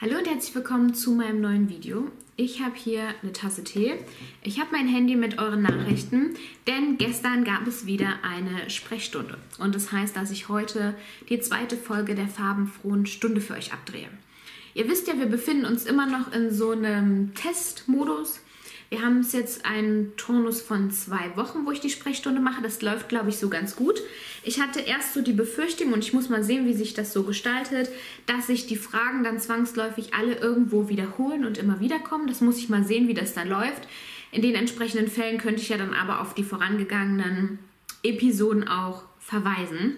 Hallo und herzlich willkommen zu meinem neuen Video. Ich habe hier eine Tasse Tee. Ich habe mein Handy mit euren Nachrichten, denn gestern gab es wieder eine Sprechstunde. Und das heißt, dass ich heute die zweite Folge der farbenfrohen Stunde für euch abdrehe. Ihr wisst ja, wir befinden uns immer noch in so einem Testmodus. Wir haben es jetzt einen Turnus von 2 Wochen, wo ich die Sprechstunde mache. Das läuft, glaube ich, so ganz gut. Ich hatte erst so die Befürchtung, und ich muss mal sehen, wie sich das so gestaltet, dass sich die Fragen dann zwangsläufig alle irgendwo wiederholen und immer wieder kommen. Das muss ich mal sehen, wie das dann läuft. In den entsprechenden Fällen könnte ich ja dann aber auf die vorangegangenen Episoden auch verweisen.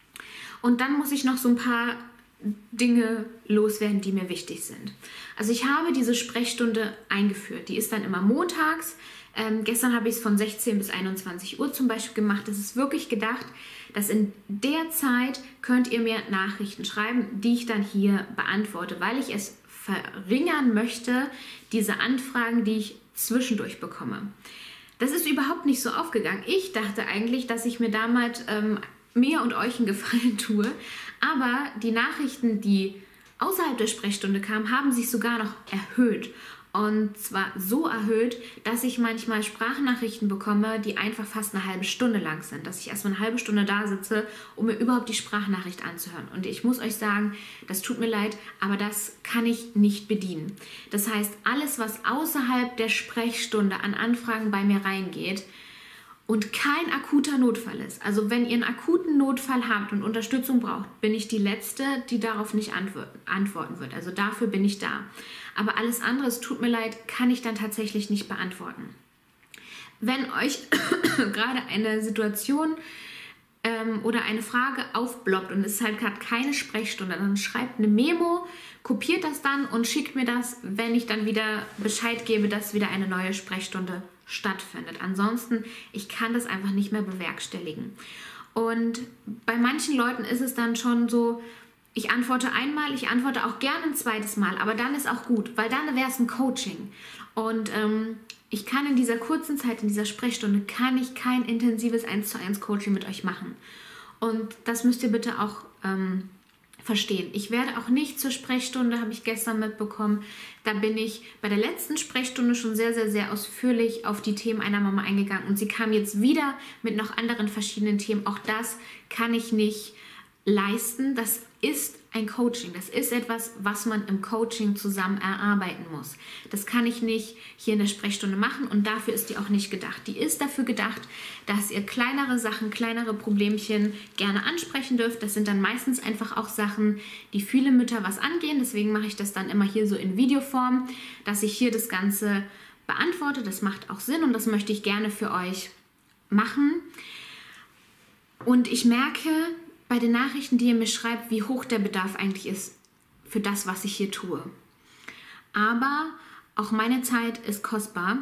Und dann muss ich noch so ein paar Dinge loswerden, die mir wichtig sind. Also ich habe diese Sprechstunde eingeführt. Die ist dann immer montags. Gestern habe ich es von 16 bis 21 Uhr zum Beispiel gemacht. Das ist wirklich gedacht, dass in der Zeit könnt ihr mir Nachrichten schreiben, die ich dann hier beantworte, weil ich es verringern möchte, diese Anfragen, die ich zwischendurch bekomme. Das ist überhaupt nicht so aufgegangen. Ich dachte eigentlich, dass ich mir damit mir und euch einen Gefallen tue, aber die Nachrichten, die außerhalb der Sprechstunde kamen, haben sich sogar noch erhöht. Und zwar so erhöht, dass ich manchmal Sprachnachrichten bekomme, die einfach fast eine halbe Stunde lang sind. Dass ich erstmal eine halbe Stunde da sitze, um mir überhaupt die Sprachnachricht anzuhören. Und ich muss euch sagen, das tut mir leid, aber das kann ich nicht bedienen. Das heißt, alles, was außerhalb der Sprechstunde an Anfragen bei mir reingeht, und kein akuter Notfall ist, also wenn ihr einen akuten Notfall habt und Unterstützung braucht, bin ich die Letzte, die darauf nicht antworten wird. Also dafür bin ich da. Aber alles andere, es tut mir leid, kann ich dann tatsächlich nicht beantworten. Wenn euch gerade eine Situation oder eine Frage aufploppt und es ist halt gerade keine Sprechstunde, dann schreibt eine Memo, kopiert das dann und schickt mir das, wenn ich dann wieder Bescheid gebe, dass wieder eine neue Sprechstunde stattfindet. Ansonsten, ich kann das einfach nicht mehr bewerkstelligen. Und bei manchen Leuten ist es dann schon so, ich antworte einmal, ich antworte auch gerne ein zweites Mal, aber dann ist auch gut, weil dann wäre es ein Coaching. Und ich kann in dieser kurzen Zeit, in dieser Sprechstunde, kann ich kein intensives 1:1 Coaching mit euch machen. Und das müsst ihr bitte auch verstehen. Ich werde auch nicht zur Sprechstunde, habe ich gestern mitbekommen, da bin ich bei der letzten Sprechstunde schon sehr, sehr, sehr ausführlich auf die Themen einer Mama eingegangen und sie kam jetzt wieder mit noch anderen verschiedenen Themen. Auch das kann ich nicht leisten. Das ist ein Coaching. Das ist etwas, was man im Coaching zusammen erarbeiten muss. Das kann ich nicht hier in der Sprechstunde machen und dafür ist die auch nicht gedacht. Die ist dafür gedacht, dass ihr kleinere Sachen, kleinere Problemchen gerne ansprechen dürft. Das sind dann meistens einfach auch Sachen, die viele Mütter was angehen. Deswegen mache ich das dann immer hier so in Videoform, dass ich hier das Ganze beantworte. Das macht auch Sinn und das möchte ich gerne für euch machen. Und ich merke bei den Nachrichten, die ihr mir schreibt, wie hoch der Bedarf eigentlich ist für das, was ich hier tue. Aber auch meine Zeit ist kostbar.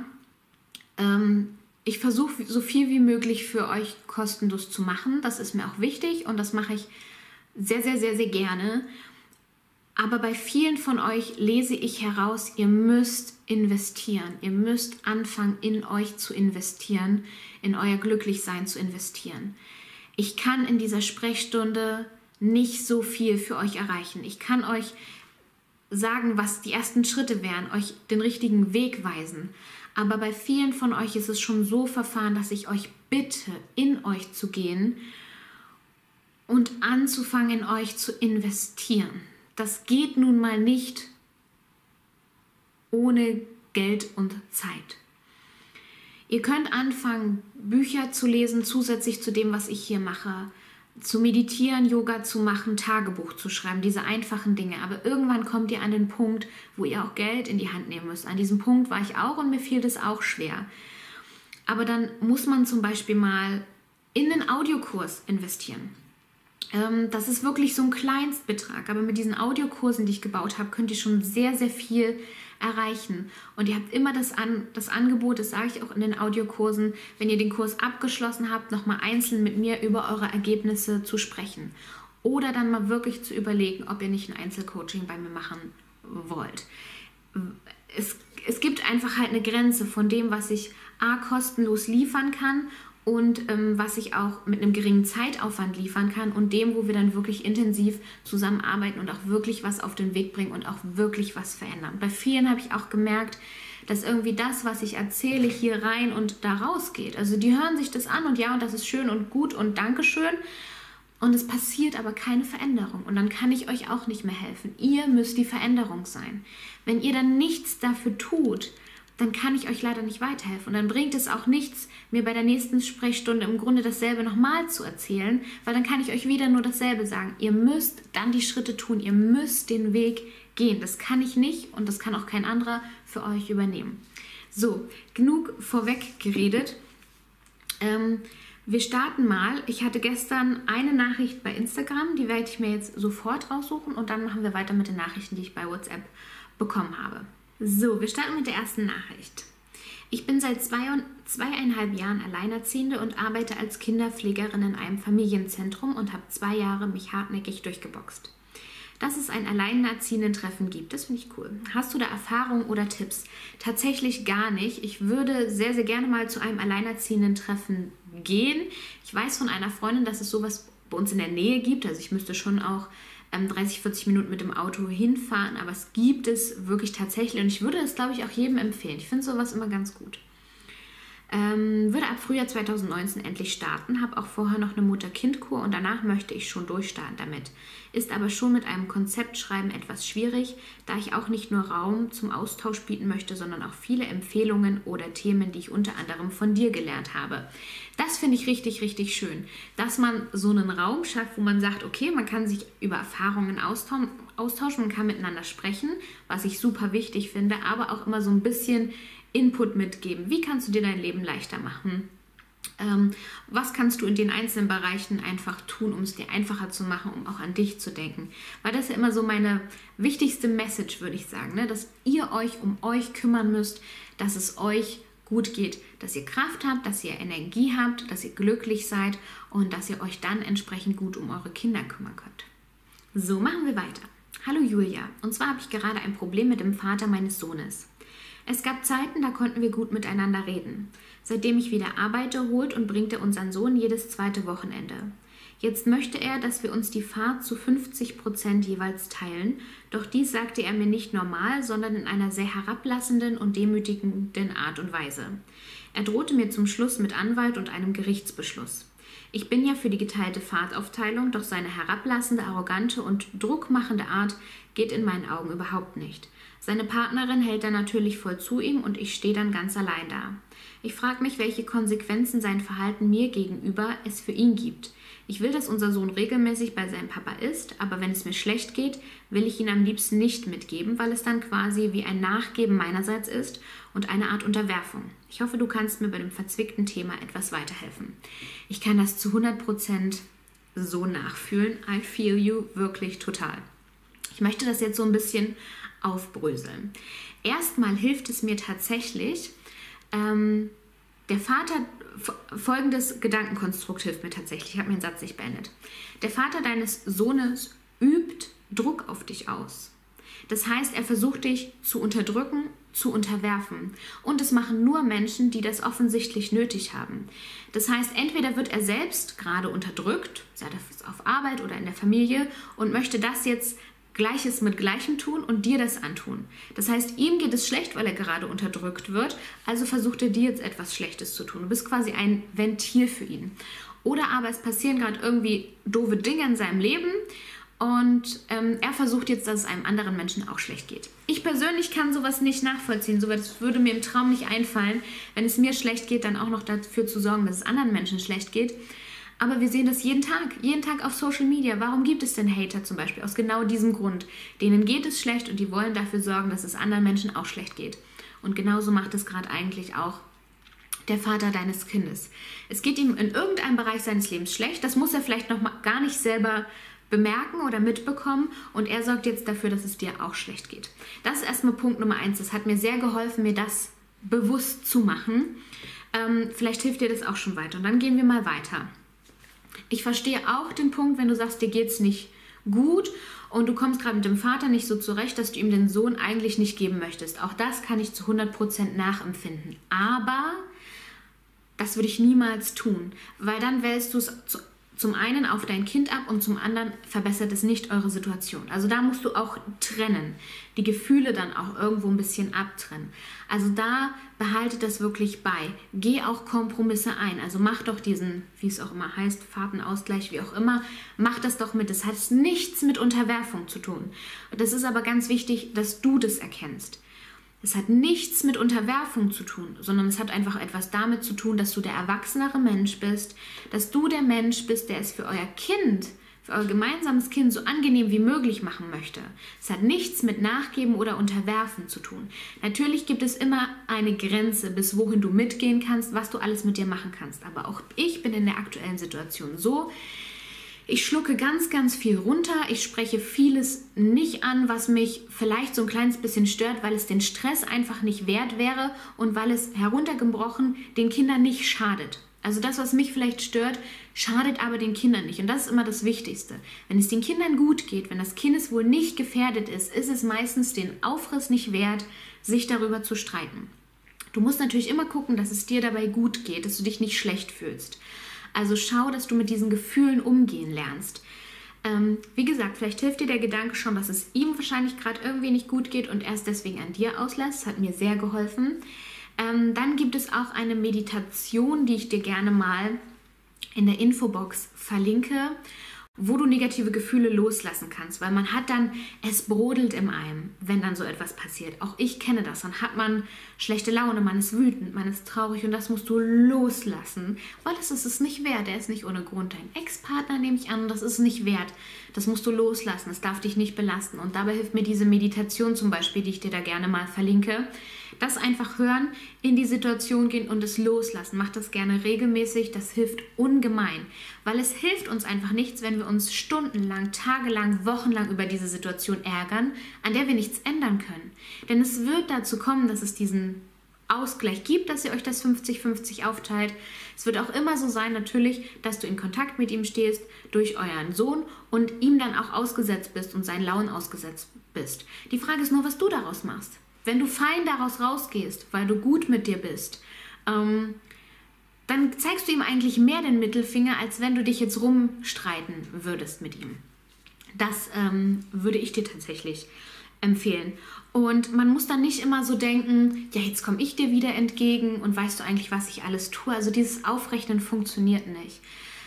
Ich versuche so viel wie möglich für euch kostenlos zu machen. Das ist mir auch wichtig und das mache ich sehr, sehr, sehr, sehr gerne. Aber bei vielen von euch lese ich heraus, ihr müsst investieren. Ihr müsst anfangen, in euch zu investieren, in euer Glücklichsein zu investieren. Ich kann in dieser Sprechstunde nicht so viel für euch erreichen. Ich kann euch sagen, was die ersten Schritte wären, euch den richtigen Weg weisen. Aber bei vielen von euch ist es schon so verfahren, dass ich euch bitte, in euch zu gehen und anzufangen, in euch zu investieren. Das geht nun mal nicht ohne Geld und Zeit. Ihr könnt anfangen, Bücher zu lesen, zusätzlich zu dem, was ich hier mache. Zu meditieren, Yoga zu machen, Tagebuch zu schreiben, diese einfachen Dinge. Aber irgendwann kommt ihr an den Punkt, wo ihr auch Geld in die Hand nehmen müsst. An diesem Punkt war ich auch und mir fiel das auch schwer. Aber dann muss man zum Beispiel mal in einen Audiokurs investieren. Das ist wirklich so ein Kleinstbetrag. Aber mit diesen Audiokursen, die ich gebaut habe, könnt ihr schon sehr, sehr viel erreichen. Und ihr habt immer das Angebot, das sage ich auch in den Audiokursen, wenn ihr den Kurs abgeschlossen habt, nochmal einzeln mit mir über eure Ergebnisse zu sprechen. Oder dann mal wirklich zu überlegen, ob ihr nicht ein Einzelcoaching bei mir machen wollt. Es gibt einfach halt eine Grenze von dem, was ich kostenlos liefern kann und was ich auch mit einem geringen Zeitaufwand liefern kann und dem, wo wir dann wirklich intensiv zusammenarbeiten und auch wirklich was auf den Weg bringen und auch wirklich was verändern. Bei vielen habe ich auch gemerkt, dass irgendwie das, was ich erzähle, hier rein und da rausgeht. Also die hören sich das an und ja, und das ist schön und gut und Dankeschön. Und es passiert aber keine Veränderung. Und dann kann ich euch auch nicht mehr helfen. Ihr müsst die Veränderung sein. Wenn ihr dann nichts dafür tut, dann kann ich euch leider nicht weiterhelfen. Und dann bringt es auch nichts, mir bei der nächsten Sprechstunde im Grunde dasselbe nochmal zu erzählen, weil dann kann ich euch wieder nur dasselbe sagen. Ihr müsst dann die Schritte tun. Ihr müsst den Weg gehen. Das kann ich nicht und das kann auch kein anderer für euch übernehmen. So, genug vorweg geredet. Wir starten mal. Ich hatte gestern eine Nachricht bei Instagram, die werde ich mir jetzt sofort raussuchen und dann machen wir weiter mit den Nachrichten, die ich bei WhatsApp bekommen habe. So, wir starten mit der ersten Nachricht. Ich bin seit 2,5 Jahren Alleinerziehende und arbeite als Kinderpflegerin in einem Familienzentrum und habe 2 Jahre mich hartnäckig durchgeboxt. Dass es ein Alleinerziehenden-Treffen gibt, das finde ich cool. Hast du da Erfahrungen oder Tipps? Tatsächlich gar nicht. Ich würde sehr, sehr gerne mal zu einem Alleinerziehenden-Treffen gehen. Ich weiß von einer Freundin, dass es sowas bei uns in der Nähe gibt. Also ich müsste schon auch 30, 40 Minuten mit dem Auto hinfahren, aber es gibt es wirklich tatsächlich und ich würde es, glaube ich, auch jedem empfehlen. Ich finde sowas immer ganz gut. Würde ab Frühjahr 2019 endlich starten, habe auch vorher noch eine Mutter-Kind-Kur und danach möchte ich schon durchstarten damit. Ist aber schon mit einem Konzeptschreiben etwas schwierig, da ich auch nicht nur Raum zum Austausch bieten möchte, sondern auch viele Empfehlungen oder Themen, die ich unter anderem von dir gelernt habe. Das finde ich richtig, richtig schön, dass man so einen Raum schafft, wo man sagt, okay, man kann sich über Erfahrungen austauschen, man kann miteinander sprechen, was ich super wichtig finde, aber auch immer so ein bisschen Input mitgeben. Wie kannst du dir dein Leben leichter machen? Was kannst du in den einzelnen Bereichen einfach tun, um es dir einfacher zu machen, um auch an dich zu denken? Weil das ist ja immer so meine wichtigste Message, würde ich sagen, ne? Dass ihr euch um euch kümmern müsst, dass es euch gut geht, dass ihr Kraft habt, dass ihr Energie habt, dass ihr glücklich seid und dass ihr euch dann entsprechend gut um eure Kinder kümmern könnt. So, machen wir weiter. Hallo Julia, und zwar habe ich gerade ein Problem mit dem Vater meines Sohnes. Es gab Zeiten, da konnten wir gut miteinander reden. Seitdem ich wieder arbeite, holt und bringt er unseren Sohn jedes zweite Wochenende. Jetzt möchte er, dass wir uns die Fahrt zu 50% jeweils teilen, doch dies sagte er mir nicht normal, sondern in einer sehr herablassenden und demütigenden Art und Weise. Er drohte mir zum Schluss mit Anwalt und einem Gerichtsbeschluss. Ich bin ja für die geteilte Fahrtaufteilung, doch seine herablassende, arrogante und druckmachende Art geht in meinen Augen überhaupt nicht. Seine Partnerin hält dann natürlich voll zu ihm und ich stehe dann ganz allein da. Ich frage mich, welche Konsequenzen sein Verhalten mir gegenüber es für ihn gibt. Ich will, dass unser Sohn regelmäßig bei seinem Papa ist, aber wenn es mir schlecht geht, will ich ihn am liebsten nicht mitgeben, weil es dann quasi wie ein Nachgeben meinerseits ist und eine Art Unterwerfung. Ich hoffe, du kannst mir bei dem verzwickten Thema etwas weiterhelfen. Ich kann das zu 100% so nachfühlen. I feel you wirklich total. Ich möchte das jetzt so ein bisschen aufbröseln. Erstmal hilft es mir tatsächlich, der Vater, folgendes Gedankenkonstrukt hilft mir tatsächlich, ich habe meinen Satz nicht beendet. Der Vater deines Sohnes übt Druck auf dich aus. Das heißt, er versucht dich zu unterdrücken, zu unterwerfen. Und das machen nur Menschen, die das offensichtlich nötig haben. Das heißt, entweder wird er selbst gerade unterdrückt, sei das auf Arbeit oder in der Familie, und möchte das jetzt Gleiches mit Gleichem tun und dir das antun. Das heißt, ihm geht es schlecht, weil er gerade unterdrückt wird, also versucht er dir jetzt etwas Schlechtes zu tun. Du bist quasi ein Ventil für ihn. Oder aber es passieren gerade irgendwie doofe Dinge in seinem Leben und er versucht jetzt, dass es einem anderen Menschen auch schlecht geht. Ich persönlich kann sowas nicht nachvollziehen, sowas würde mir im Traum nicht einfallen, wenn es mir schlecht geht, dann auch noch dafür zu sorgen, dass es anderen Menschen schlecht geht. Aber wir sehen das jeden Tag auf Social Media. Warum gibt es denn Hater zum Beispiel? Aus genau diesem Grund. Denen geht es schlecht und die wollen dafür sorgen, dass es anderen Menschen auch schlecht geht. Und genauso macht es gerade eigentlich auch der Vater deines Kindes. Es geht ihm in irgendeinem Bereich seines Lebens schlecht. Das muss er vielleicht noch mal gar nicht selber bemerken oder mitbekommen. Und er sorgt jetzt dafür, dass es dir auch schlecht geht. Das ist erstmal Punkt Nummer 1. Das hat mir sehr geholfen, mir das bewusst zu machen. Vielleicht hilft dir das auch schon weiter. Und dann gehen wir mal weiter. Ich verstehe auch den Punkt, wenn du sagst, dir geht es nicht gut und du kommst gerade mit dem Vater nicht so zurecht, dass du ihm den Sohn eigentlich nicht geben möchtest. Auch das kann ich zu 100% nachempfinden. Aber Das würde ich niemals tun, weil dann wälzt du es zum einen auf dein Kind ab und zum anderen verbessert es nicht eure Situation. Also da musst du auch trennen, die Gefühle dann auch irgendwo ein bisschen abtrennen. Also da behalte das wirklich bei. Geh auch Kompromisse ein. Also mach doch diesen, wie es auch immer heißt, Fahrtenausgleich, wie auch immer, mach das doch mit. Das hat nichts mit Unterwerfung zu tun. Und das ist aber ganz wichtig, dass du das erkennst. Es hat nichts mit Unterwerfung zu tun, sondern es hat einfach etwas damit zu tun, dass du der erwachsenere Mensch bist, dass du der Mensch bist, der es für euer Kind, für euer gemeinsames Kind so angenehm wie möglich machen möchte. Es hat nichts mit Nachgeben oder Unterwerfen zu tun. Natürlich gibt es immer eine Grenze, bis wohin du mitgehen kannst, was du alles mit dir machen kannst. Aber auch ich bin in der aktuellen Situation so, ich schlucke ganz, ganz viel runter. Ich spreche vieles nicht an, was mich vielleicht so ein kleines bisschen stört, weil es den Stress einfach nicht wert wäre und weil es heruntergebrochen den Kindern nicht schadet. Also das, was mich vielleicht stört, schadet aber den Kindern nicht. Und das ist immer das Wichtigste. Wenn es den Kindern gut geht, wenn das Kindeswohl nicht gefährdet ist, ist es meistens den Aufriss nicht wert, sich darüber zu streiten. Du musst natürlich immer gucken, dass es dir dabei gut geht, dass du dich nicht schlecht fühlst. Also schau, dass du mit diesen Gefühlen umgehen lernst. Wie gesagt, vielleicht hilft dir der Gedanke schon, dass es ihm wahrscheinlich gerade irgendwie nicht gut geht und er es deswegen an dir auslässt. Das hat mir sehr geholfen. Dann gibt es auch eine Meditation, die ich dir gerne mal in der Infobox verlinke, wo du negative Gefühle loslassen kannst, weil man hat dann, es brodelt in einem, wenn dann so etwas passiert. Auch ich kenne das. Dann hat man schlechte Laune, man ist wütend, man ist traurig und das musst du loslassen, weil es ist es nicht wert. Er ist nicht ohne Grund dein Ex-Partner, nehme ich an, das ist nicht wert. Das musst du loslassen, es darf dich nicht belasten. Und dabei hilft mir diese Meditation zum Beispiel, die ich dir da gerne mal verlinke. Das einfach hören, in die Situation gehen und es loslassen. Mach das gerne regelmäßig, das hilft ungemein. Weil es hilft uns einfach nichts, wenn wir uns stundenlang, tagelang, wochenlang über diese Situation ärgern, an der wir nichts ändern können. Denn es wird dazu kommen, dass es diesen Ausgleich gibt, dass ihr euch das 50-50 aufteilt. Es wird auch immer so sein, natürlich, dass du in Kontakt mit ihm stehst, durch euren Sohn und ihm dann auch ausgesetzt bist und seinen Launen ausgesetzt bist. Die Frage ist nur, was du daraus machst. Wenn du fein daraus rausgehst, weil du gut mit dir bist, dann zeigst du ihm eigentlich mehr den Mittelfinger, als wenn du dich jetzt rumstreiten würdest mit ihm. Das würde ich dir tatsächlich empfehlen. Und man muss dann nicht immer so denken, ja, jetzt komme ich dir wieder entgegen und weißt du eigentlich, was ich alles tue. Also dieses Aufrechnen funktioniert nicht.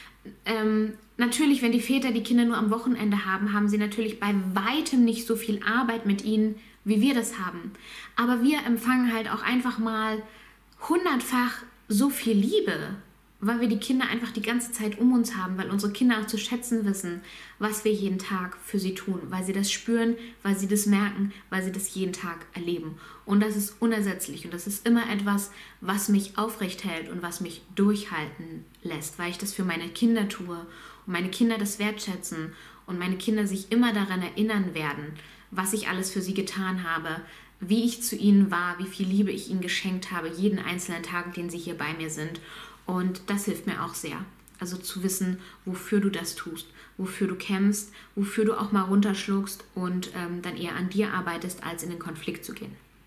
Natürlich, wenn die Väter die Kinder nur am Wochenende haben, haben sie natürlich bei weitem nicht so viel Arbeit mit ihnen, wie wir das haben. Aber wir empfangen halt auch einfach mal 100-fach so viel Liebe, weil wir die Kinder einfach die ganze Zeit um uns haben, weil unsere Kinder auch zu schätzen wissen, was wir jeden Tag für sie tun, weil sie das spüren, weil sie das merken, weil sie das jeden Tag erleben. Und das ist unersetzlich und das ist immer etwas, was mich aufrecht hält und was mich durchhalten lässt, weil ich das für meine Kinder tue und meine Kinder das wertschätzen und meine Kinder sich immer daran erinnern werden, was ich alles für sie getan habe, wie ich zu ihnen war, wie viel Liebe ich ihnen geschenkt habe, jeden einzelnen Tag, den sie hier bei mir sind. Und das hilft mir auch sehr. Also zu wissen, wofür du das tust, wofür du kämpfst, wofür du auch mal runterschluckst und dann eher an dir arbeitest, als in den Konflikt zu gehen.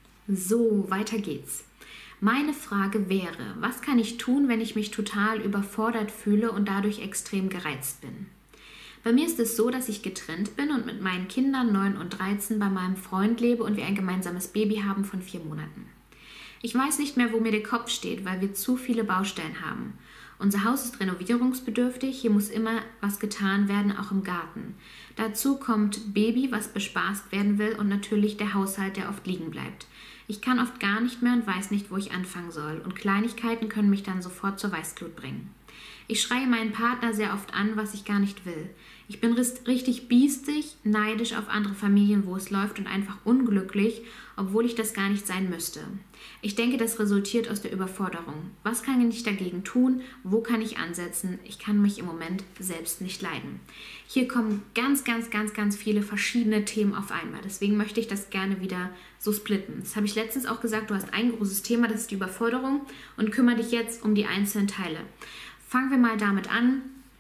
So, weiter geht's. Meine Frage wäre, was kann ich tun, wenn ich mich total überfordert fühle und dadurch extrem gereizt bin? Bei mir ist es so, dass ich getrennt bin und mit meinen Kindern 9 und 13 bei meinem Freund lebe und wir ein gemeinsames Baby haben von 4 Monaten. Ich weiß nicht mehr, wo mir der Kopf steht, weil wir zu viele Baustellen haben. Unser Haus ist renovierungsbedürftig, hier muss immer was getan werden, auch im Garten. Dazu kommt Baby, was bespaßt werden will und natürlich der Haushalt, der oft liegen bleibt. Ich kann oft gar nicht mehr und weiß nicht, wo ich anfangen soll und Kleinigkeiten können mich dann sofort zur Weißglut bringen. Ich schreie meinen Partner sehr oft an, was ich gar nicht will. Ich bin richtig biestig, neidisch auf andere Familien, wo es läuft und einfach unglücklich, obwohl ich das gar nicht sein müsste. Ich denke, das resultiert aus der Überforderung. Was kann ich dagegen tun? Wo kann ich ansetzen? Ich kann mich im Moment selbst nicht leiden. Hier kommen ganz viele verschiedene Themen auf einmal. Deswegen möchte ich das gerne wieder so splitten. Das habe ich letztens auch gesagt, du hast ein großes Thema, das ist die Überforderung und kümmere dich jetzt um die einzelnen Teile. Fangen wir mal damit an,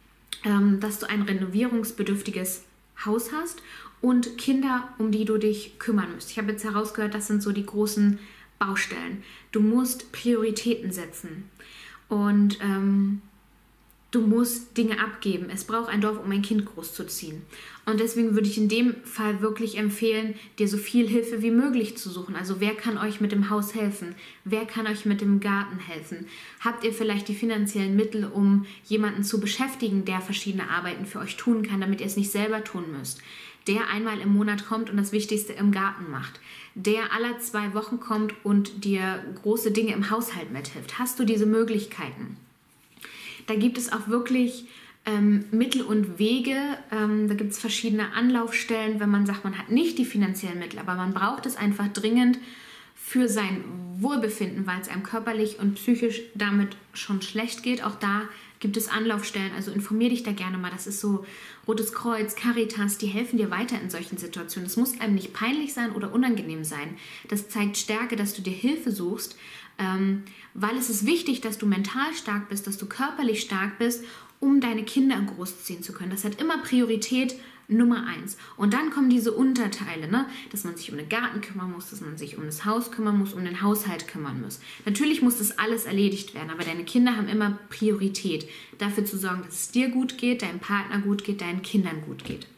dass du ein renovierungsbedürftiges Haus hast und Kinder, um die du dich kümmern musst. Ich habe jetzt herausgehört, das sind so die großen Baustellen. Du musst Prioritäten setzen. Und du musst Dinge abgeben. Es braucht ein Dorf, um ein Kind großzuziehen. Und deswegen würde ich in dem Fall wirklich empfehlen, dir so viel Hilfe wie möglich zu suchen. Also wer kann euch mit dem Haus helfen? Wer kann euch mit dem Garten helfen? Habt ihr vielleicht die finanziellen Mittel, um jemanden zu beschäftigen, der verschiedene Arbeiten für euch tun kann, damit ihr es nicht selber tun müsst? Der einmal im Monat kommt und das Wichtigste im Garten macht. Der alle 2 Wochen kommt und dir große Dinge im Haushalt mithilft. Hast du diese Möglichkeiten? Da gibt es auch wirklich Mittel und Wege. Da gibt es verschiedene Anlaufstellen, wenn man sagt, man hat nicht die finanziellen Mittel, aber man braucht es einfach dringend für sein Wohlbefinden, weil es einem körperlich und psychisch damit schon schlecht geht. Auch da gibt es Anlaufstellen, also informier dich da gerne mal. Das ist so Rotes Kreuz, Caritas, die helfen dir weiter in solchen Situationen. Es muss einem nicht peinlich sein oder unangenehm sein. Das zeigt Stärke, dass du dir Hilfe suchst, weil es ist wichtig, dass du mental stark bist, dass du körperlich stark bist, um deine Kinder großziehen zu können. Das hat immer Priorität Nummer 1. Und dann kommen diese Unterteile, ne? Dass man sich um den Garten kümmern muss, dass man sich um das Haus kümmern muss, um den Haushalt kümmern muss. Natürlich muss das alles erledigt werden, aber deine Kinder haben immer Priorität, dafür zu sorgen, dass es dir gut geht, deinem Partner gut geht, deinen Kindern gut geht.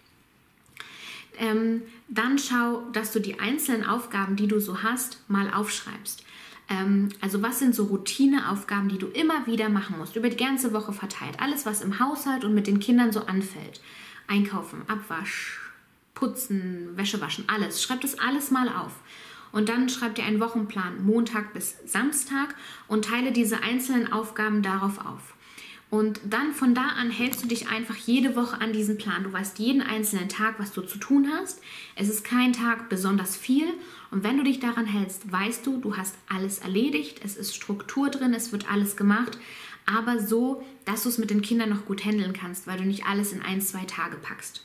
Dann schau, dass du die einzelnen Aufgaben, die du so hast, mal aufschreibst. Also was sind so Routineaufgaben, die du immer wieder machen musst, über die ganze Woche verteilt. Alles, was im Haushalt und mit den Kindern so anfällt. Einkaufen, Abwasch, Putzen, Wäsche waschen, alles. Schreib das alles mal auf. Und dann schreib dir einen Wochenplan, Montag bis Samstag, und teile diese einzelnen Aufgaben darauf auf. Und dann von da an hältst du dich einfach jede Woche an diesen Plan. Du weißt jeden einzelnen Tag, was du zu tun hast. Es ist kein Tag besonders viel. Und wenn du dich daran hältst, weißt du, du hast alles erledigt. Es ist Struktur drin, es wird alles gemacht. Aber so, dass du es mit den Kindern noch gut handeln kannst, weil du nicht alles in 1-2 Tage packst.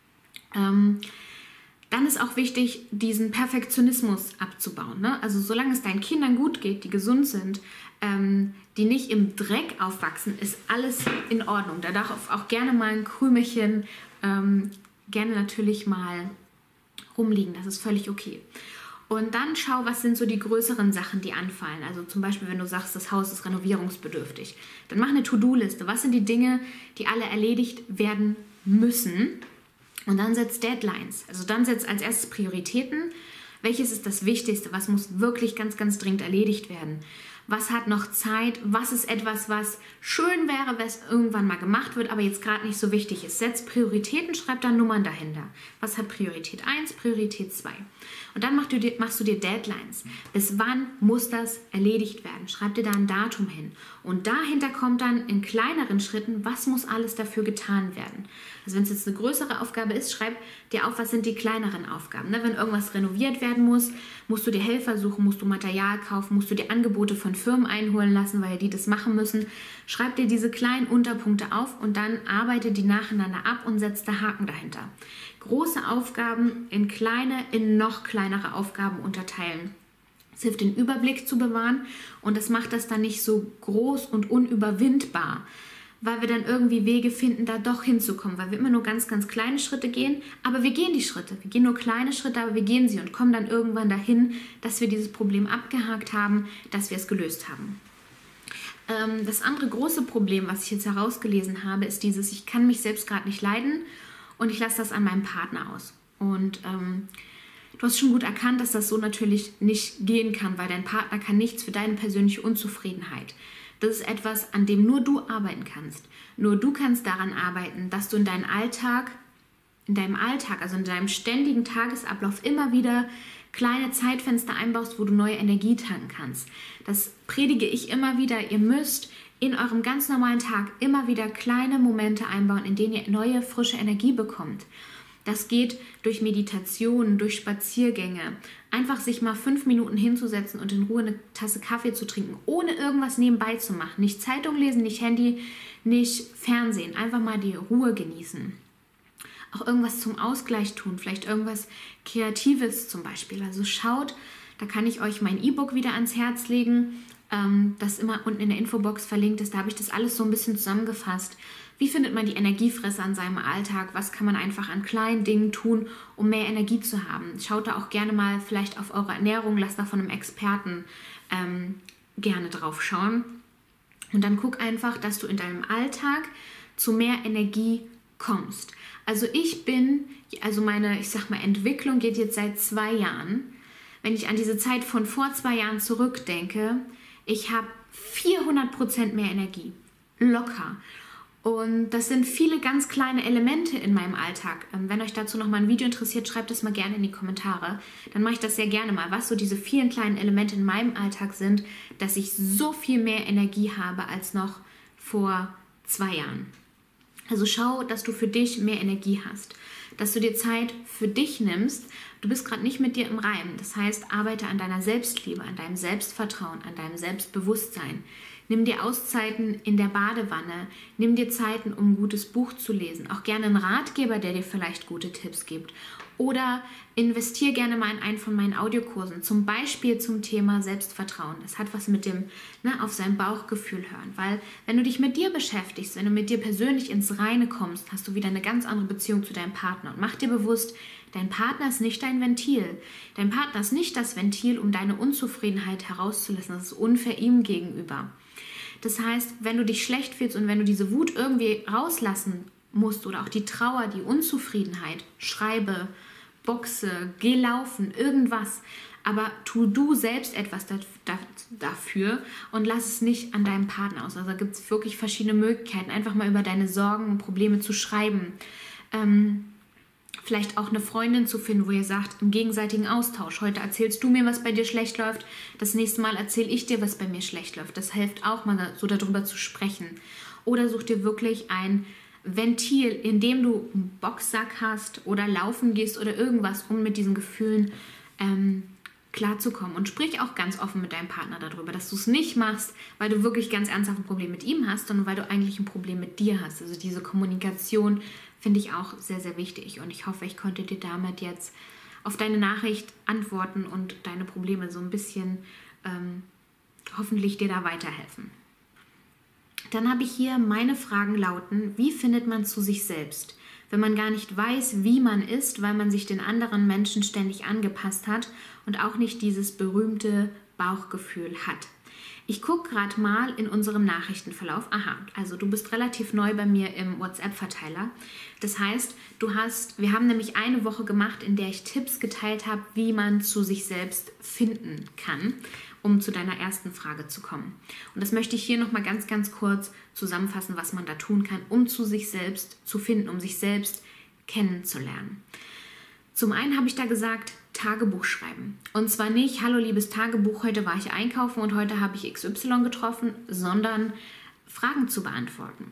Dann ist auch wichtig, diesen Perfektionismus abzubauen. Ne? Also solange es deinen Kindern gut geht, die gesund sind, die nicht im Dreck aufwachsen, ist alles in Ordnung. Da darf auch gerne mal ein Krümelchen, gerne natürlich mal rumliegen. Das ist völlig okay. Und dann schau, was sind so die größeren Sachen, die anfallen. Also zum Beispiel, wenn du sagst, das Haus ist renovierungsbedürftig. Dann mach eine To-Do-Liste. Was sind die Dinge, die alle erledigt werden müssen? Und dann setz Deadlines. Also dann setz als erstes Prioritäten. Welches ist das Wichtigste? Was muss wirklich ganz, ganz dringend erledigt werden? Was hat noch Zeit? Was ist etwas, was schön wäre, wenn es irgendwann mal gemacht wird, aber jetzt gerade nicht so wichtig ist? Setz Prioritäten, schreib dann Nummern dahinter. Was hat Priorität 1, Priorität 2? Und dann machst du dir Deadlines. Bis wann muss das erledigt werden? Schreib dir da ein Datum hin. Und dahinter kommt dann in kleineren Schritten, was muss alles dafür getan werden? Also wenn es jetzt eine größere Aufgabe ist, schreib dir auf, was sind die kleineren Aufgaben. Ne? Wenn irgendwas renoviert werden muss, musst du dir Helfer suchen, musst du Material kaufen, musst du dir Angebote von Firmen einholen lassen, weil die das machen müssen. Schreib dir diese kleinen Unterpunkte auf und dann arbeite die nacheinander ab und setz da Haken dahinter. Große Aufgaben in kleine, in noch kleinere Aufgaben unterteilen. Es hilft, den Überblick zu bewahren, und das macht das dann nicht so groß und unüberwindbar, weil wir dann irgendwie Wege finden, da doch hinzukommen, weil wir immer nur ganz, ganz kleine Schritte gehen, aber wir gehen die Schritte. Wir gehen nur kleine Schritte, aber wir gehen sie und kommen dann irgendwann dahin, dass wir dieses Problem abgehakt haben, dass wir es gelöst haben. Das andere große Problem, was ich jetzt herausgelesen habe, ist dieses: Ich kann mich selbst gerade nicht leiden und ich lasse das an meinem Partner aus. Und du hast schon gut erkannt, dass das so natürlich nicht gehen kann, weil dein Partner kann nichts für deine persönliche Unzufriedenheit. Das ist etwas, an dem nur du arbeiten kannst. Nur du kannst daran arbeiten, dass du in deinem Alltag, also in deinem ständigen Tagesablauf immer wieder kleine Zeitfenster einbaust, wo du neue Energie tanken kannst. Das predige ich immer wieder. Ihr müsst in eurem ganz normalen Tag immer wieder kleine Momente einbauen, in denen ihr neue, frische Energie bekommt. Das geht durch Meditation, durch Spaziergänge. Einfach sich mal 5 Minuten hinzusetzen und in Ruhe eine Tasse Kaffee zu trinken, ohne irgendwas nebenbei zu machen. Nicht Zeitung lesen, nicht Handy, nicht Fernsehen. Einfach mal die Ruhe genießen. Auch irgendwas zum Ausgleich tun, vielleicht irgendwas Kreatives zum Beispiel. Also schaut, da kann ich euch mein E-Book wieder ans Herz legen, das immer unten in der Infobox verlinkt ist. Da habe ich das alles so ein bisschen zusammengefasst. Wie findet man die Energiefresser in seinem Alltag? Was kann man einfach an kleinen Dingen tun, um mehr Energie zu haben? Schaut da auch gerne mal vielleicht auf eure Ernährung, lasst da von einem Experten gerne drauf schauen. Und dann guck einfach, dass du in deinem Alltag zu mehr Energie kommst. Also meine, ich sag mal, Entwicklung geht jetzt seit 2 Jahren. Wenn ich an diese Zeit von vor 2 Jahren zurückdenke, ich habe 400% mehr Energie. Locker. Und das sind viele ganz kleine Elemente in meinem Alltag. Wenn euch dazu noch mal ein Video interessiert, schreibt es mal gerne in die Kommentare. Dann mache ich das sehr gerne mal, was so diese vielen kleinen Elemente in meinem Alltag sind, dass ich so viel mehr Energie habe als noch vor 2 Jahren. Also schau, dass du für dich mehr Energie hast, dass du dir Zeit für dich nimmst. Du bist gerade nicht mit dir im Reinen. Das heißt, arbeite an deiner Selbstliebe, an deinem Selbstvertrauen, an deinem Selbstbewusstsein. Nimm dir Auszeiten in der Badewanne. Nimm dir Zeiten, um ein gutes Buch zu lesen. Auch gerne einen Ratgeber, der dir vielleicht gute Tipps gibt. Oder investier gerne mal in einen von meinen Audiokursen. Zum Beispiel zum Thema Selbstvertrauen. Das hat was mit dem auf sein Bauchgefühl hören. Weil wenn du dich mit dir beschäftigst, wenn du mit dir persönlich ins Reine kommst, hast du wieder eine ganz andere Beziehung zu deinem Partner. Und mach dir bewusst, dein Partner ist nicht dein Ventil. Dein Partner ist nicht das Ventil, um deine Unzufriedenheit herauszulassen. Das ist unfair ihm gegenüber. Das heißt, wenn du dich schlecht fühlst und wenn du diese Wut irgendwie rauslassen musst oder auch die Trauer, die Unzufriedenheit, schreibe, boxe, geh laufen, irgendwas, aber tu du selbst etwas dafür und lass es nicht an deinem Partner aus. Also da gibt es wirklich verschiedene Möglichkeiten, einfach mal über deine Sorgen und Probleme zu schreiben. Vielleicht auch eine Freundin zu finden, wo ihr sagt, im gegenseitigen Austausch. Heute erzählst du mir, was bei dir schlecht läuft. Das nächste Mal erzähle ich dir, was bei mir schlecht läuft. Das hilft auch mal so darüber zu sprechen. Oder such dir wirklich ein Ventil, in dem du einen Boxsack hast oder laufen gehst oder irgendwas, um mit diesen Gefühlen klarzukommen. Und sprich auch ganz offen mit deinem Partner darüber, dass du es nicht machst, weil du wirklich ganz ernsthaft ein Problem mit ihm hast, sondern weil du eigentlich ein Problem mit dir hast. Also diese Kommunikation finde ich auch sehr, sehr wichtig. Und ich hoffe, ich konnte dir damit jetzt auf deine Nachricht antworten und deine Probleme so ein bisschen hoffentlich dir da weiterhelfen. Dann habe ich hier meine Fragen lauten: Wie findet man zu sich selbst, wenn man gar nicht weiß, wie man ist, weil man sich den anderen Menschen ständig angepasst hat und auch nicht dieses berühmte Bauchgefühl hat? Ich gucke gerade mal in unserem Nachrichtenverlauf. Aha, also du bist relativ neu bei mir im WhatsApp-Verteiler. Das heißt, wir haben nämlich eine Woche gemacht, in der ich Tipps geteilt habe, wie man zu sich selbst finden kann, um zu deiner ersten Frage zu kommen. Und das möchte ich hier nochmal ganz, ganz kurz zusammenfassen, was man da tun kann, um zu sich selbst zu finden, um sich selbst kennenzulernen. Zum einen habe ich da gesagt, Tagebuch schreiben. Und zwar nicht, hallo liebes Tagebuch, heute war ich einkaufen und heute habe ich XY getroffen, sondern Fragen zu beantworten.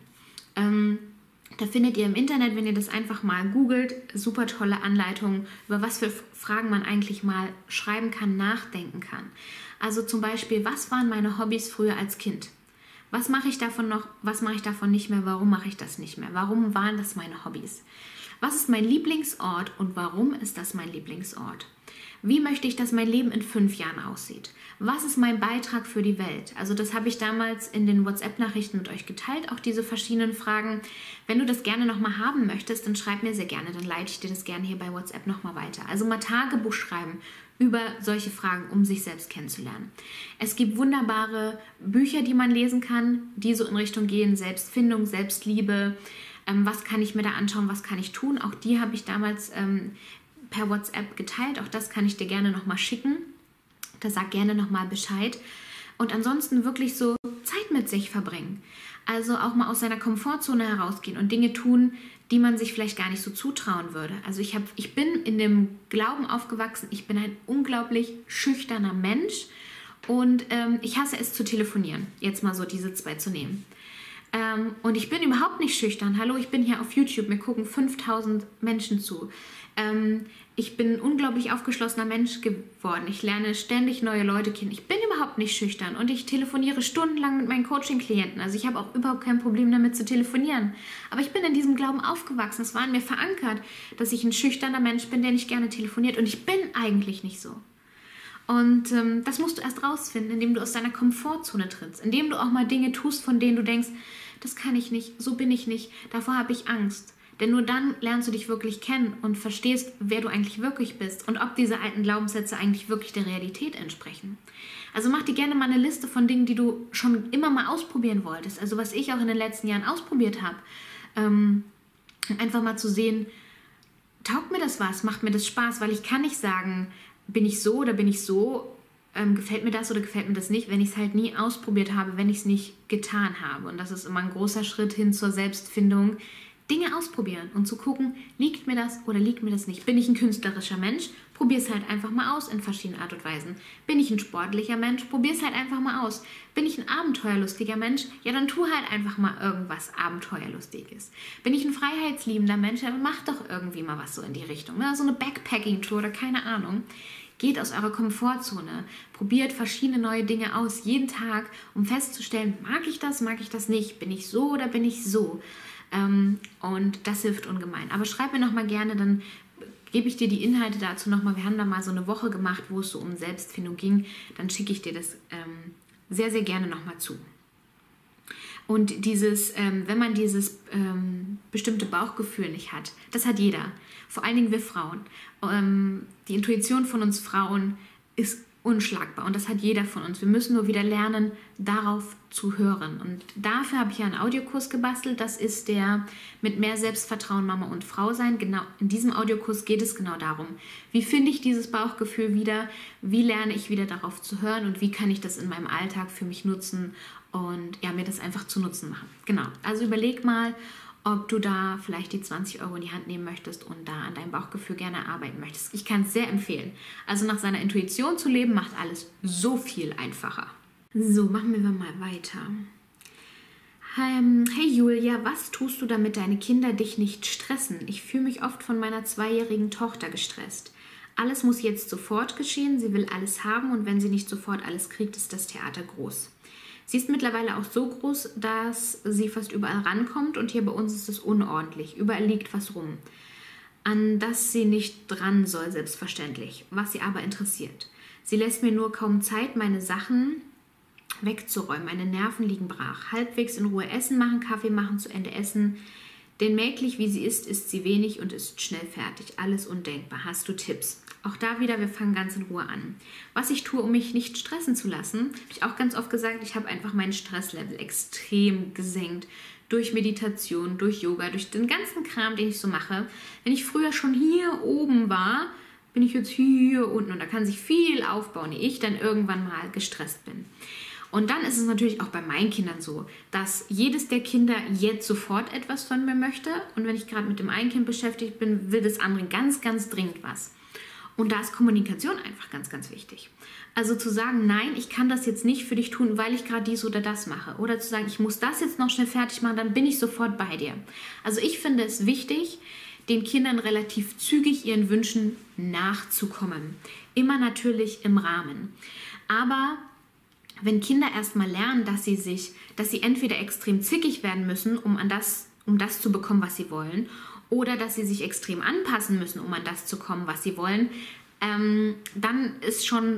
Da findet ihr im Internet, wenn ihr das einfach mal googelt, super tolle Anleitungen, über was für Fragen man eigentlich mal schreiben kann, nachdenken kann. Also zum Beispiel, was waren meine Hobbys früher als Kind? Was mache ich davon noch, was mache ich davon nicht mehr, warum mache ich das nicht mehr? Warum waren das meine Hobbys? Was ist mein Lieblingsort und warum ist das mein Lieblingsort? Wie möchte ich, dass mein Leben in 5 Jahren aussieht? Was ist mein Beitrag für die Welt? Also das habe ich damals in den WhatsApp-Nachrichten mit euch geteilt, auch diese verschiedenen Fragen. Wenn du das gerne nochmal haben möchtest, dann schreib mir sehr gerne, dann leite ich dir das gerne hier bei WhatsApp nochmal weiter. Also mal Tagebuch schreiben über solche Fragen, um sich selbst kennenzulernen. Es gibt wunderbare Bücher, die man lesen kann, die so in Richtung gehen, Selbstfindung, Selbstliebe. Was kann ich mir da anschauen, was kann ich tun? Auch die habe ich damals per WhatsApp geteilt. Auch das kann ich dir gerne nochmal schicken. Da sag gerne nochmal Bescheid. Und ansonsten wirklich so Zeit mit sich verbringen. Also auch mal aus seiner Komfortzone herausgehen und Dinge tun, die man sich vielleicht gar nicht so zutrauen würde. Also ich bin in dem Glauben aufgewachsen, ich bin ein unglaublich schüchterner Mensch und ich hasse es zu telefonieren. Jetzt mal so diese 2 zu nehmen. Und ich bin überhaupt nicht schüchtern. Hallo, ich bin hier auf YouTube, mir gucken 5000 Menschen zu. Ich bin ein unglaublich aufgeschlossener Mensch geworden. Ich lerne ständig neue Leute kennen. Ich bin überhaupt nicht schüchtern und ich telefoniere stundenlang mit meinen Coaching-Klienten. Also ich habe auch überhaupt kein Problem damit zu telefonieren. Aber ich bin in diesem Glauben aufgewachsen. Es war in mir verankert, dass ich ein schüchterner Mensch bin, der nicht gerne telefoniert. Und ich bin eigentlich nicht so. Und das musst du erst rausfinden, indem du aus deiner Komfortzone trittst. Indem du auch mal Dinge tust, von denen du denkst, das kann ich nicht, so bin ich nicht, davor habe ich Angst. Denn nur dann lernst du dich wirklich kennen und verstehst, wer du eigentlich wirklich bist und ob diese alten Glaubenssätze eigentlich wirklich der Realität entsprechen. Also mach dir gerne mal eine Liste von Dingen, die du schon immer mal ausprobieren wolltest. Also was ich auch in den letzten Jahren ausprobiert habe. Einfach mal zu sehen, taugt mir das was, macht mir das Spaß, weil ich kann nicht sagen, bin ich so oder bin ich so, gefällt mir das oder gefällt mir das nicht, wenn ich es halt nie ausprobiert habe, wenn ich es nicht getan habe. Und das ist immer ein großer Schritt hin zur Selbstfindung. Dinge ausprobieren und zu gucken, liegt mir das oder liegt mir das nicht. Bin ich ein künstlerischer Mensch? Probier es halt einfach mal aus in verschiedenen Art und Weisen. Bin ich ein sportlicher Mensch? Probier es halt einfach mal aus. Bin ich ein abenteuerlustiger Mensch? Ja, dann tu halt einfach mal irgendwas Abenteuerlustiges. Bin ich ein freiheitsliebender Mensch? Dann mach doch irgendwie mal was so in die Richtung. Ne? So eine Backpacking-Tour oder keine Ahnung. Geht aus eurer Komfortzone. Probiert verschiedene neue Dinge aus, jeden Tag, um festzustellen, mag ich das nicht? Bin ich so oder bin ich so? Und das hilft ungemein. Aber schreib mir nochmal gerne, dann gebe ich dir die Inhalte dazu nochmal. Wir haben da mal so eine Woche gemacht, wo es so um Selbstfindung ging. Dann schicke ich dir das sehr, sehr gerne nochmal zu. Und wenn man dieses bestimmte Bauchgefühl nicht hat, das hat jeder. Vor allen Dingen wir Frauen. Die Intuition von uns Frauen ist unschlagbar und das hat jeder von uns. Wir müssen nur wieder lernen, darauf zu hören. Und dafür habe ich ja einen Audiokurs gebastelt. Das ist der mit mehr Selbstvertrauen Mama und Frau sein. Genau in diesem Audiokurs geht es genau darum. Wie finde ich dieses Bauchgefühl wieder? Wie lerne ich wieder darauf zu hören? Und wie kann ich das in meinem Alltag für mich nutzen und ja, mir das einfach zu Nutzen machen? Genau. Also überleg mal, ob du da vielleicht die 20 € in die Hand nehmen möchtest und da an deinem Bauchgefühl gerne arbeiten möchtest. Ich kann es sehr empfehlen. Also nach seiner Intuition zu leben, macht alles so viel einfacher. So, machen wir mal weiter. Hey Julia, was tust du, damit deine Kinder dich nicht stressen? Ich fühle mich oft von meiner 2-jährigen Tochter gestresst. Alles muss jetzt sofort geschehen, sie will alles haben und wenn sie nicht sofort alles kriegt, ist das Theater groß. Sie ist mittlerweile auch so groß, dass sie fast überall rankommt und hier bei uns ist es unordentlich. Überall liegt was rum, an das sie nicht dran soll, selbstverständlich, was sie aber interessiert. Sie lässt mir nur kaum Zeit, meine Sachen wegzuräumen. Meine Nerven liegen brach. Halbwegs in Ruhe essen machen, Kaffee machen, zu Ende essen. Denn mäglich wie sie isst sie wenig und ist schnell fertig. Alles undenkbar. Hast du Tipps? Auch da wieder, wir fangen ganz in Ruhe an. Was ich tue, um mich nicht stressen zu lassen, habe ich auch ganz oft gesagt, ich habe einfach meinen Stresslevel extrem gesenkt. Durch Meditation, durch Yoga, durch den ganzen Kram, den ich so mache. Wenn ich früher schon hier oben war, bin ich jetzt hier unten und da kann sich viel aufbauen, ehe ich dann irgendwann mal gestresst bin. Und dann ist es natürlich auch bei meinen Kindern so, dass jedes der Kinder jetzt sofort etwas von mir möchte und wenn ich gerade mit dem einen Kind beschäftigt bin, will das andere ganz, ganz dringend was. Und da ist Kommunikation einfach ganz, ganz wichtig. Also zu sagen, nein, ich kann das jetzt nicht für dich tun, weil ich gerade dies oder das mache. Oder zu sagen, ich muss das jetzt noch schnell fertig machen, dann bin ich sofort bei dir. Also ich finde es wichtig, den Kindern relativ zügig ihren Wünschen nachzukommen. Immer natürlich im Rahmen. Aber wenn Kinder erstmal lernen, dass sie entweder extrem zickig werden müssen, um das zu bekommen, was sie wollen, oder dass sie sich extrem anpassen müssen, um an das zu kommen, was sie wollen, dann ist schon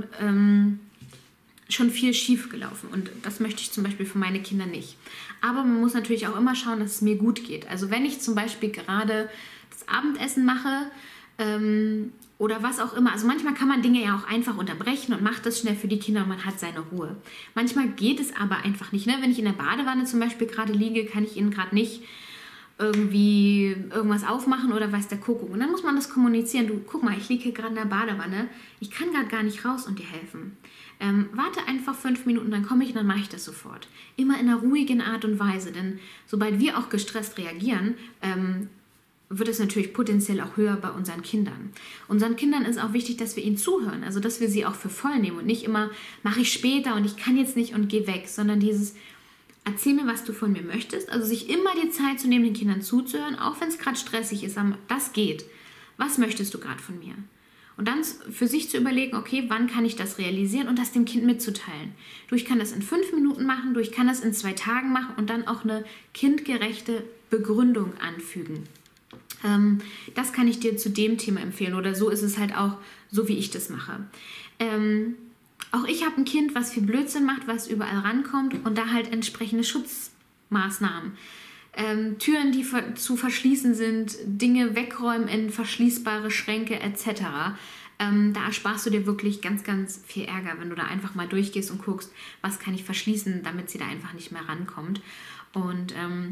viel schief gelaufen. Und das möchte ich zum Beispiel für meine Kinder nicht. Aber man muss natürlich auch immer schauen, dass es mir gut geht. Also wenn ich zum Beispiel gerade das Abendessen mache oder was auch immer. Also manchmal kann man Dinge ja auch einfach unterbrechen und macht das schnell für die Kinder und man hat seine Ruhe. Manchmal geht es aber einfach nicht. Ne? Wenn ich in der Badewanne zum Beispiel gerade liege, kann ich ihnen gerade nicht irgendwie irgendwas aufmachen oder weiß der Kuckuck. Und dann muss man das kommunizieren. Du, guck mal, ich liege hier gerade in der Badewanne. Ich kann gerade gar nicht raus und dir helfen. Warte einfach 5 Minuten, dann komme ich und dann mache ich das sofort. Immer in einer ruhigen Art und Weise. Denn sobald wir auch gestresst reagieren, wird es natürlich potenziell auch höher bei unseren Kindern. Unseren Kindern ist auch wichtig, dass wir ihnen zuhören. Also, dass wir sie auch für voll nehmen und nicht immer, mache ich später und ich kann jetzt nicht und geh weg. Sondern dieses, erzähl mir, was du von mir möchtest. Also sich immer die Zeit zu nehmen, den Kindern zuzuhören, auch wenn es gerade stressig ist. Das geht. Was möchtest du gerade von mir? Und dann für sich zu überlegen, okay, wann kann ich das realisieren und das dem Kind mitzuteilen. Du, ich kann das in 5 Minuten machen, du, ich kann das in 2 Tagen machen und dann auch eine kindgerechte Begründung anfügen. Das kann ich dir zu dem Thema empfehlen oder so ist es halt auch, so wie ich das mache. Auch ich habe ein Kind, was viel Blödsinn macht, was überall rankommt und da halt entsprechende Schutzmaßnahmen Türen, die zu verschließen sind, Dinge wegräumen in verschließbare Schränke etc. Da ersparst du dir wirklich ganz, ganz viel Ärger, wenn du da einfach mal durchgehst und guckst, was kann ich verschließen, damit sie da einfach nicht mehr rankommt. Und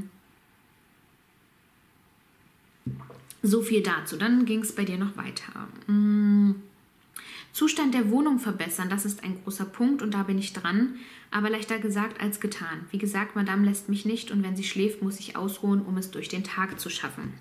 so viel dazu. Dann ging es bei dir noch weiter. Zustand der Wohnung verbessern, das ist ein großer Punkt und da bin ich dran, aber leichter gesagt als getan. Wie gesagt, Madame lässt mich nicht und wenn sie schläft, muss ich ausruhen, um es durch den Tag zu schaffen.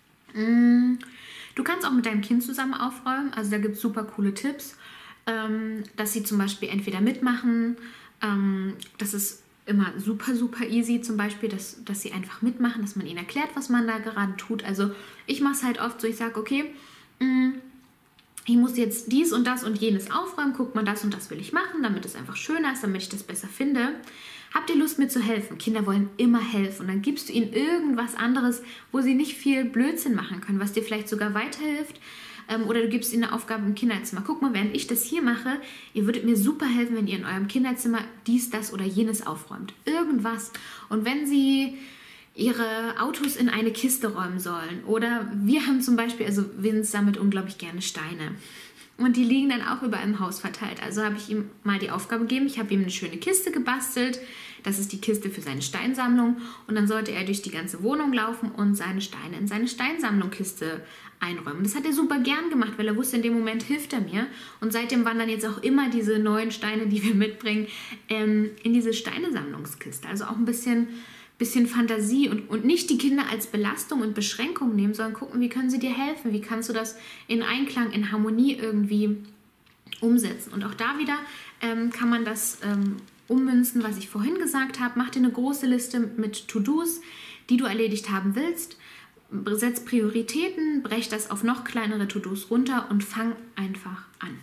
Du kannst auch mit deinem Kind zusammen aufräumen, also da gibt es super coole Tipps, dass sie zum Beispiel entweder mitmachen, das ist immer super, super easy, zum Beispiel, dass sie einfach mitmachen, dass man ihnen erklärt, was man da gerade tut. Also ich mache es halt oft so, ich sage, okay, ich muss jetzt dies und das und jenes aufräumen, guck mal, das und das will ich machen, damit es einfach schöner ist, damit ich das besser finde. Habt ihr Lust, mir zu helfen? Kinder wollen immer helfen und dann gibst du ihnen irgendwas anderes, wo sie nicht viel Blödsinn machen können, was dir vielleicht sogar weiterhilft. Oder du gibst ihnen eine Aufgabe im Kinderzimmer. Guck mal, während ich das hier mache, ihr würdet mir super helfen, wenn ihr in eurem Kinderzimmer dies, das oder jenes aufräumt. Irgendwas. Und wenn sie ihre Autos in eine Kiste räumen sollen. Oder wir haben zum Beispiel, also Vince sammelt unglaublich gerne Steine. Und die liegen dann auch überall im Haus verteilt. Also habe ich ihm mal die Aufgabe gegeben, ich habe ihm eine schöne Kiste gebastelt. Das ist die Kiste für seine Steinsammlung. Und dann sollte er durch die ganze Wohnung laufen und seine Steine in seine Steinsammlungskiste einräumen. Das hat er super gern gemacht, weil er wusste, in dem Moment hilft er mir. Und seitdem wandern jetzt auch immer diese neuen Steine, die wir mitbringen, in diese Steinesammlungskiste. Also auch ein bisschen Fantasie und nicht die Kinder als Belastung und Beschränkung nehmen, sondern gucken, wie können sie dir helfen, wie kannst du das in Einklang, in Harmonie irgendwie umsetzen. Und auch da wieder kann man das ummünzen, was ich vorhin gesagt habe. Mach dir eine große Liste mit To-Dos, die du erledigt haben willst. Setz Prioritäten, brech das auf noch kleinere To-Dos runter und fang einfach an.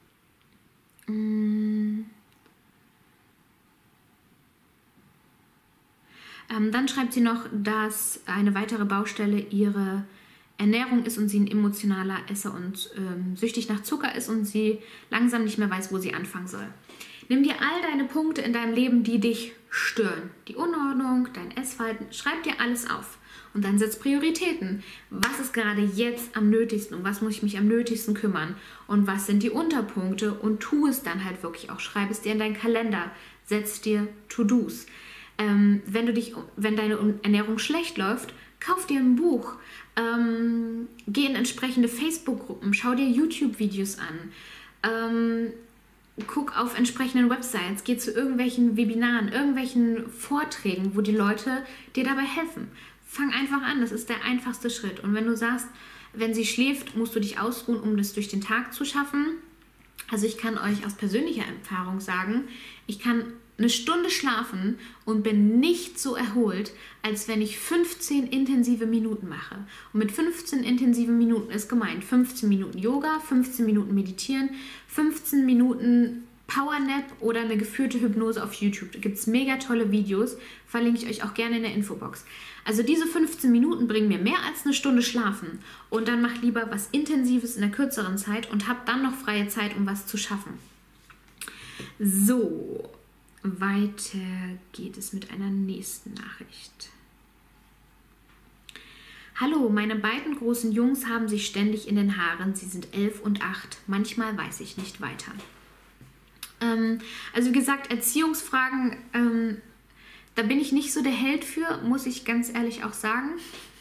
Dann schreibt sie noch, dass eine weitere Baustelle ihre Ernährung ist und sie ein emotionaler Esser und süchtig nach Zucker ist und sie langsam nicht mehr weiß, wo sie anfangen soll. Nimm dir all deine Punkte in deinem Leben, die dich stören. Die Unordnung, dein Essverhalten, schreib dir alles auf. Und dann setz Prioritäten. Was ist gerade jetzt am nötigsten? Um was muss ich mich am nötigsten kümmern? Und was sind die Unterpunkte? Und tu es dann halt wirklich auch. Schreib es dir in deinen Kalender. Setz dir To-Dos. Wenn deine Ernährung schlecht läuft, kauf dir ein Buch. Geh in entsprechende Facebook-Gruppen. Schau dir YouTube-Videos an. Guck auf entsprechenden Websites. Geh zu irgendwelchen Webinaren, irgendwelchen Vorträgen, wo die Leute dir dabei helfen. Fang einfach an, das ist der einfachste Schritt. Und wenn du sagst, wenn sie schläft, musst du dich ausruhen, um das durch den Tag zu schaffen. Also ich kann euch aus persönlicher Erfahrung sagen, ich kann eine Stunde schlafen und bin nicht so erholt, als wenn ich 15 intensive Minuten mache. Und mit 15 intensiven Minuten ist gemeint 15 Minuten Yoga, 15 Minuten Meditieren, 15 Minuten Powernap oder eine geführte Hypnose auf YouTube. Da gibt es mega tolle Videos, verlinke ich euch auch gerne in der Infobox. Also diese 15 Minuten bringen mir mehr als eine Stunde Schlafen und dann mach lieber was Intensives in der kürzeren Zeit und hab dann noch freie Zeit, um was zu schaffen. So, weiter geht es mit einer nächsten Nachricht. Hallo, meine beiden großen Jungs haben sich ständig in den Haaren. Sie sind 11 und 8. Manchmal weiß ich nicht weiter. Also wie gesagt, Erziehungsfragen, da bin ich nicht so der Held für, muss ich ganz ehrlich auch sagen.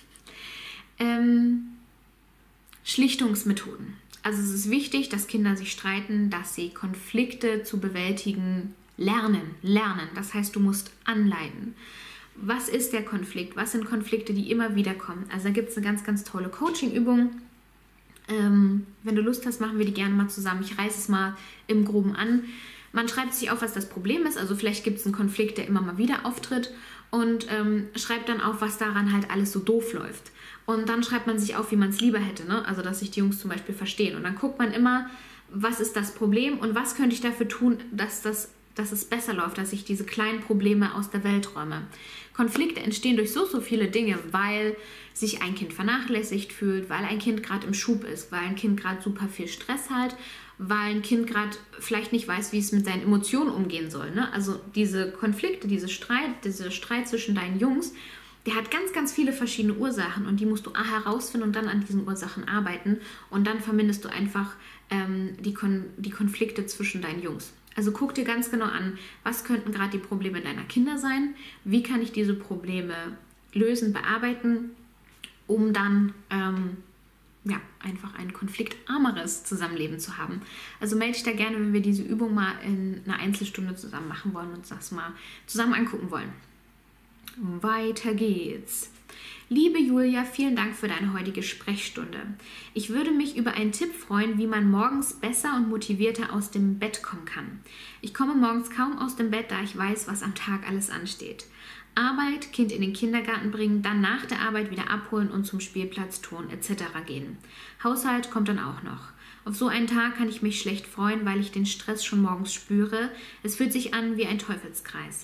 Schlichtungsmethoden. Also es ist wichtig, dass Kinder sich streiten, dass sie Konflikte zu bewältigen lernen. Das heißt, du musst anleiten. Was ist der Konflikt? Was sind Konflikte, die immer wieder kommen? Also da gibt es eine ganz, ganz tolle Coaching-Übung. Wenn du Lust hast, machen wir die gerne mal zusammen. Ich reiße es mal im Groben an. Man schreibt sich auf, was das Problem ist. Also vielleicht gibt es einen Konflikt, der immer mal wieder auftritt und schreibt dann auf, was daran halt alles so doof läuft. Und dann schreibt man sich auf, wie man es lieber hätte. Ne? Also dass sich die Jungs zum Beispiel verstehen. Und dann guckt man immer, was ist das Problem und was könnte ich dafür tun, dass es besser läuft, dass ich diese kleinen Probleme aus der Welt räume. Konflikte entstehen durch so viele Dinge, weil sich ein Kind vernachlässigt fühlt, weil ein Kind gerade im Schub ist, weil ein Kind gerade super viel Stress hat, weil ein Kind gerade vielleicht nicht weiß, wie es mit seinen Emotionen umgehen soll. Ne? Also diese Konflikte, dieser Streit zwischen deinen Jungs, der hat ganz, ganz viele verschiedene Ursachen und die musst du herausfinden und dann an diesen Ursachen arbeiten und dann vermindest du einfach die Konflikte zwischen deinen Jungs. Also guck dir ganz genau an, was könnten gerade die Probleme deiner Kinder sein, wie kann ich diese Probleme lösen, bearbeiten, um dann einfach ein konfliktarmeres Zusammenleben zu haben. Also melde dich da gerne, wenn wir diese Übung mal in einer Einzelstunde zusammen machen wollen und das mal zusammen angucken wollen. Weiter geht's. Liebe Julia, vielen Dank für deine heutige Sprechstunde. Ich würde mich über einen Tipp freuen, wie man morgens besser und motivierter aus dem Bett kommen kann. Ich komme morgens kaum aus dem Bett, da ich weiß, was am Tag alles ansteht. Arbeit, Kind in den Kindergarten bringen, dann nach der Arbeit wieder abholen und zum Spielplatz, Turnen etc. gehen. Haushalt kommt dann auch noch. Auf so einen Tag kann ich mich schlecht freuen, weil ich den Stress schon morgens spüre. Es fühlt sich an wie ein Teufelskreis.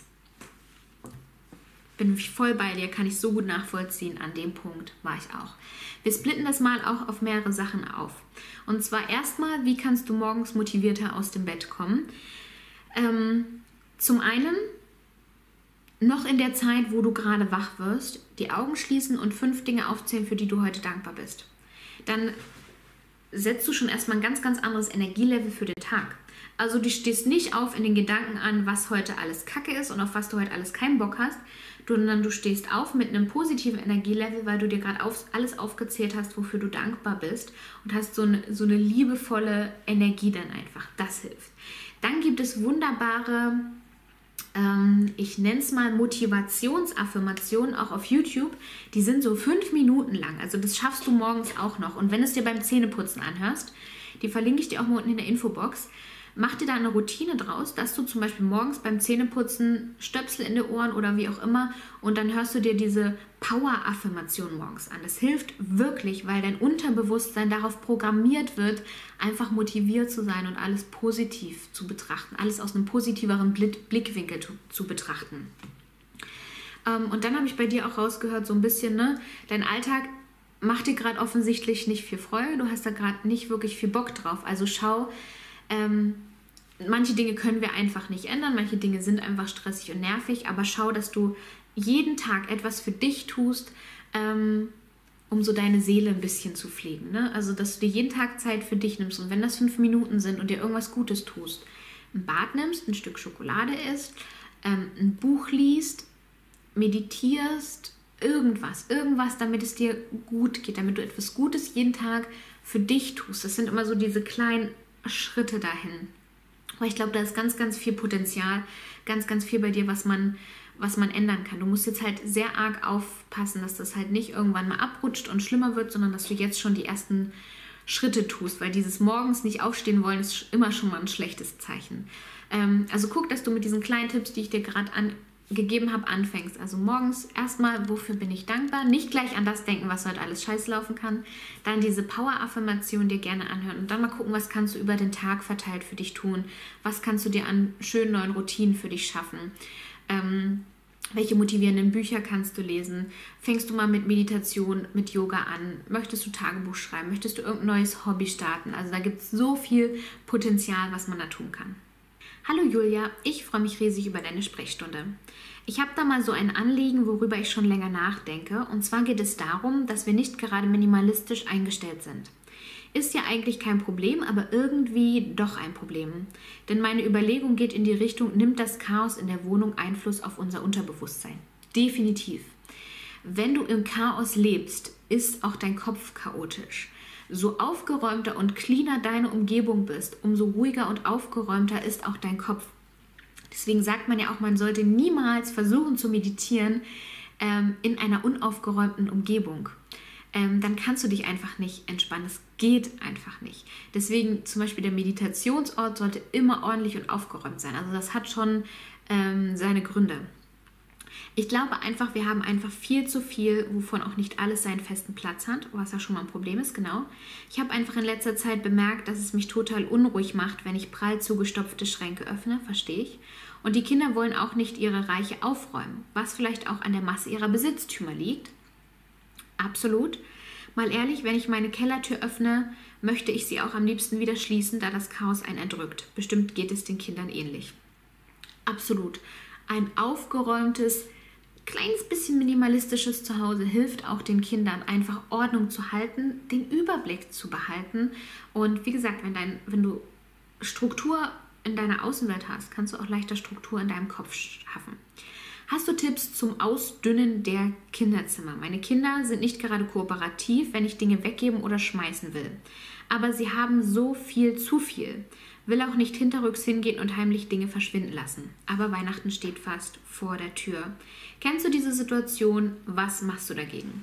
Bin ich voll bei dir, kann ich so gut nachvollziehen. An dem Punkt war ich auch. Wir splitten das mal auch auf mehrere Sachen auf. Und zwar erstmal, wie kannst du morgens motivierter aus dem Bett kommen? Zum einen, noch in der Zeit, wo du gerade wach wirst, die Augen schließen und 5 Dinge aufzählen, für die du heute dankbar bist. Dann setzt du schon erstmal ein ganz, ganz anderes Energielevel für den Tag. Also du stehst nicht auf in den Gedanken an, was heute alles Kacke ist und auf was du heute alles keinen Bock hast, sondern du stehst auf mit einem positiven Energielevel, weil du dir gerade alles aufgezählt hast, wofür du dankbar bist und hast so eine liebevolle Energie dann einfach. Das hilft. Dann gibt es wunderbare, ich nenne es mal Motivationsaffirmationen, auch auf YouTube. Die sind so 5 Minuten lang. Also das schaffst du morgens auch noch. Und wenn du es dir beim Zähneputzen anhörst, die verlinke ich dir auch mal unten in der Infobox, mach dir da eine Routine draus, dass du zum Beispiel morgens beim Zähneputzen Stöpsel in den Ohren oder wie auch immer und dann hörst du dir diese Power-Affirmation morgens an. Das hilft wirklich, weil dein Unterbewusstsein darauf programmiert wird, einfach motiviert zu sein und alles positiv zu betrachten, alles aus einem positiveren Blickwinkel zu betrachten. Und dann habe ich bei dir auch rausgehört, so ein bisschen, ne, dein Alltag macht dir gerade offensichtlich nicht viel Freude, du hast da gerade nicht wirklich viel Bock drauf, also schau, manche Dinge können wir einfach nicht ändern, manche Dinge sind einfach stressig und nervig, aber schau, dass du jeden Tag etwas für dich tust, um so deine Seele ein bisschen zu pflegen. Ne? Also, dass du dir jeden Tag Zeit für dich nimmst und wenn das 5 Minuten sind und dir irgendwas Gutes tust, ein Bad nimmst, ein Stück Schokolade isst, ein Buch liest, meditierst, irgendwas, damit es dir gut geht, damit du etwas Gutes jeden Tag für dich tust. Das sind immer so diese kleinen Schritte dahin. Aber ich glaube, da ist ganz, ganz viel Potenzial, ganz, ganz viel bei dir, was man ändern kann. Du musst jetzt halt sehr arg aufpassen, dass das halt nicht irgendwann mal abrutscht und schlimmer wird, sondern dass du jetzt schon die ersten Schritte tust, weil dieses morgens nicht aufstehen wollen, ist immer schon mal ein schlechtes Zeichen. Also guck, dass du mit diesen kleinen Tipps, die ich dir gerade gegeben habe, anfängst. Also morgens erstmal, wofür bin ich dankbar? Nicht gleich an das denken, was heute alles scheiße laufen kann. Dann diese Power-Affirmation dir gerne anhören und dann mal gucken, was kannst du über den Tag verteilt für dich tun? Was kannst du dir an schönen neuen Routinen für dich schaffen? Welche motivierenden Bücher kannst du lesen? Fängst du mal mit Meditation, mit Yoga an? Möchtest du Tagebuch schreiben? Möchtest du irgendein neues Hobby starten? Also da gibt es so viel Potenzial, was man da tun kann. Hallo Julia, ich freue mich riesig über deine Sprechstunde. Ich habe da mal so ein Anliegen, worüber ich schon länger nachdenke. Und zwar geht es darum, dass wir nicht gerade minimalistisch eingestellt sind. Ist ja eigentlich kein Problem, aber irgendwie doch ein Problem. Denn meine Überlegung geht in die Richtung, nimmt das Chaos in der Wohnung Einfluss auf unser Unterbewusstsein? Definitiv. Wenn du im Chaos lebst, ist auch dein Kopf chaotisch. So aufgeräumter und cleaner deine Umgebung bist, umso ruhiger und aufgeräumter ist auch dein Kopf. Deswegen sagt man ja auch, man sollte niemals versuchen zu meditieren in einer unaufgeräumten Umgebung. Dann kannst du dich einfach nicht entspannen. Es geht einfach nicht. Deswegen zum Beispiel der Meditationsort sollte immer ordentlich und aufgeräumt sein. Also das hat schon seine Gründe. Ich glaube einfach, wir haben einfach viel zu viel, wovon auch nicht alles seinen festen Platz hat, was ja schon mal ein Problem ist, genau. Ich habe einfach in letzter Zeit bemerkt, dass es mich total unruhig macht, wenn ich prall zugestopfte Schränke öffne, verstehe ich. Und die Kinder wollen auch nicht ihre Reiche aufräumen, was vielleicht auch an der Masse ihrer Besitztümer liegt. Absolut. Mal ehrlich, wenn ich meine Kellertür öffne, möchte ich sie auch am liebsten wieder schließen, da das Chaos einen erdrückt. Bestimmt geht es den Kindern ähnlich. Absolut. Ein aufgeräumtes, kleines bisschen minimalistisches Zuhause hilft auch den Kindern, einfach Ordnung zu halten, den Überblick zu behalten. Und wie gesagt, wenn du Struktur in deiner Außenwelt hast, kannst du auch leichter Struktur in deinem Kopf schaffen. Hast du Tipps zum Ausdünnen der Kinderzimmer? Meine Kinder sind nicht gerade kooperativ, wenn ich Dinge weggeben oder schmeißen will. Aber sie haben so viel zu viel. Will auch nicht hinterrücks hingehen und heimlich Dinge verschwinden lassen. Aber Weihnachten steht fast vor der Tür. Kennst du diese Situation? Was machst du dagegen?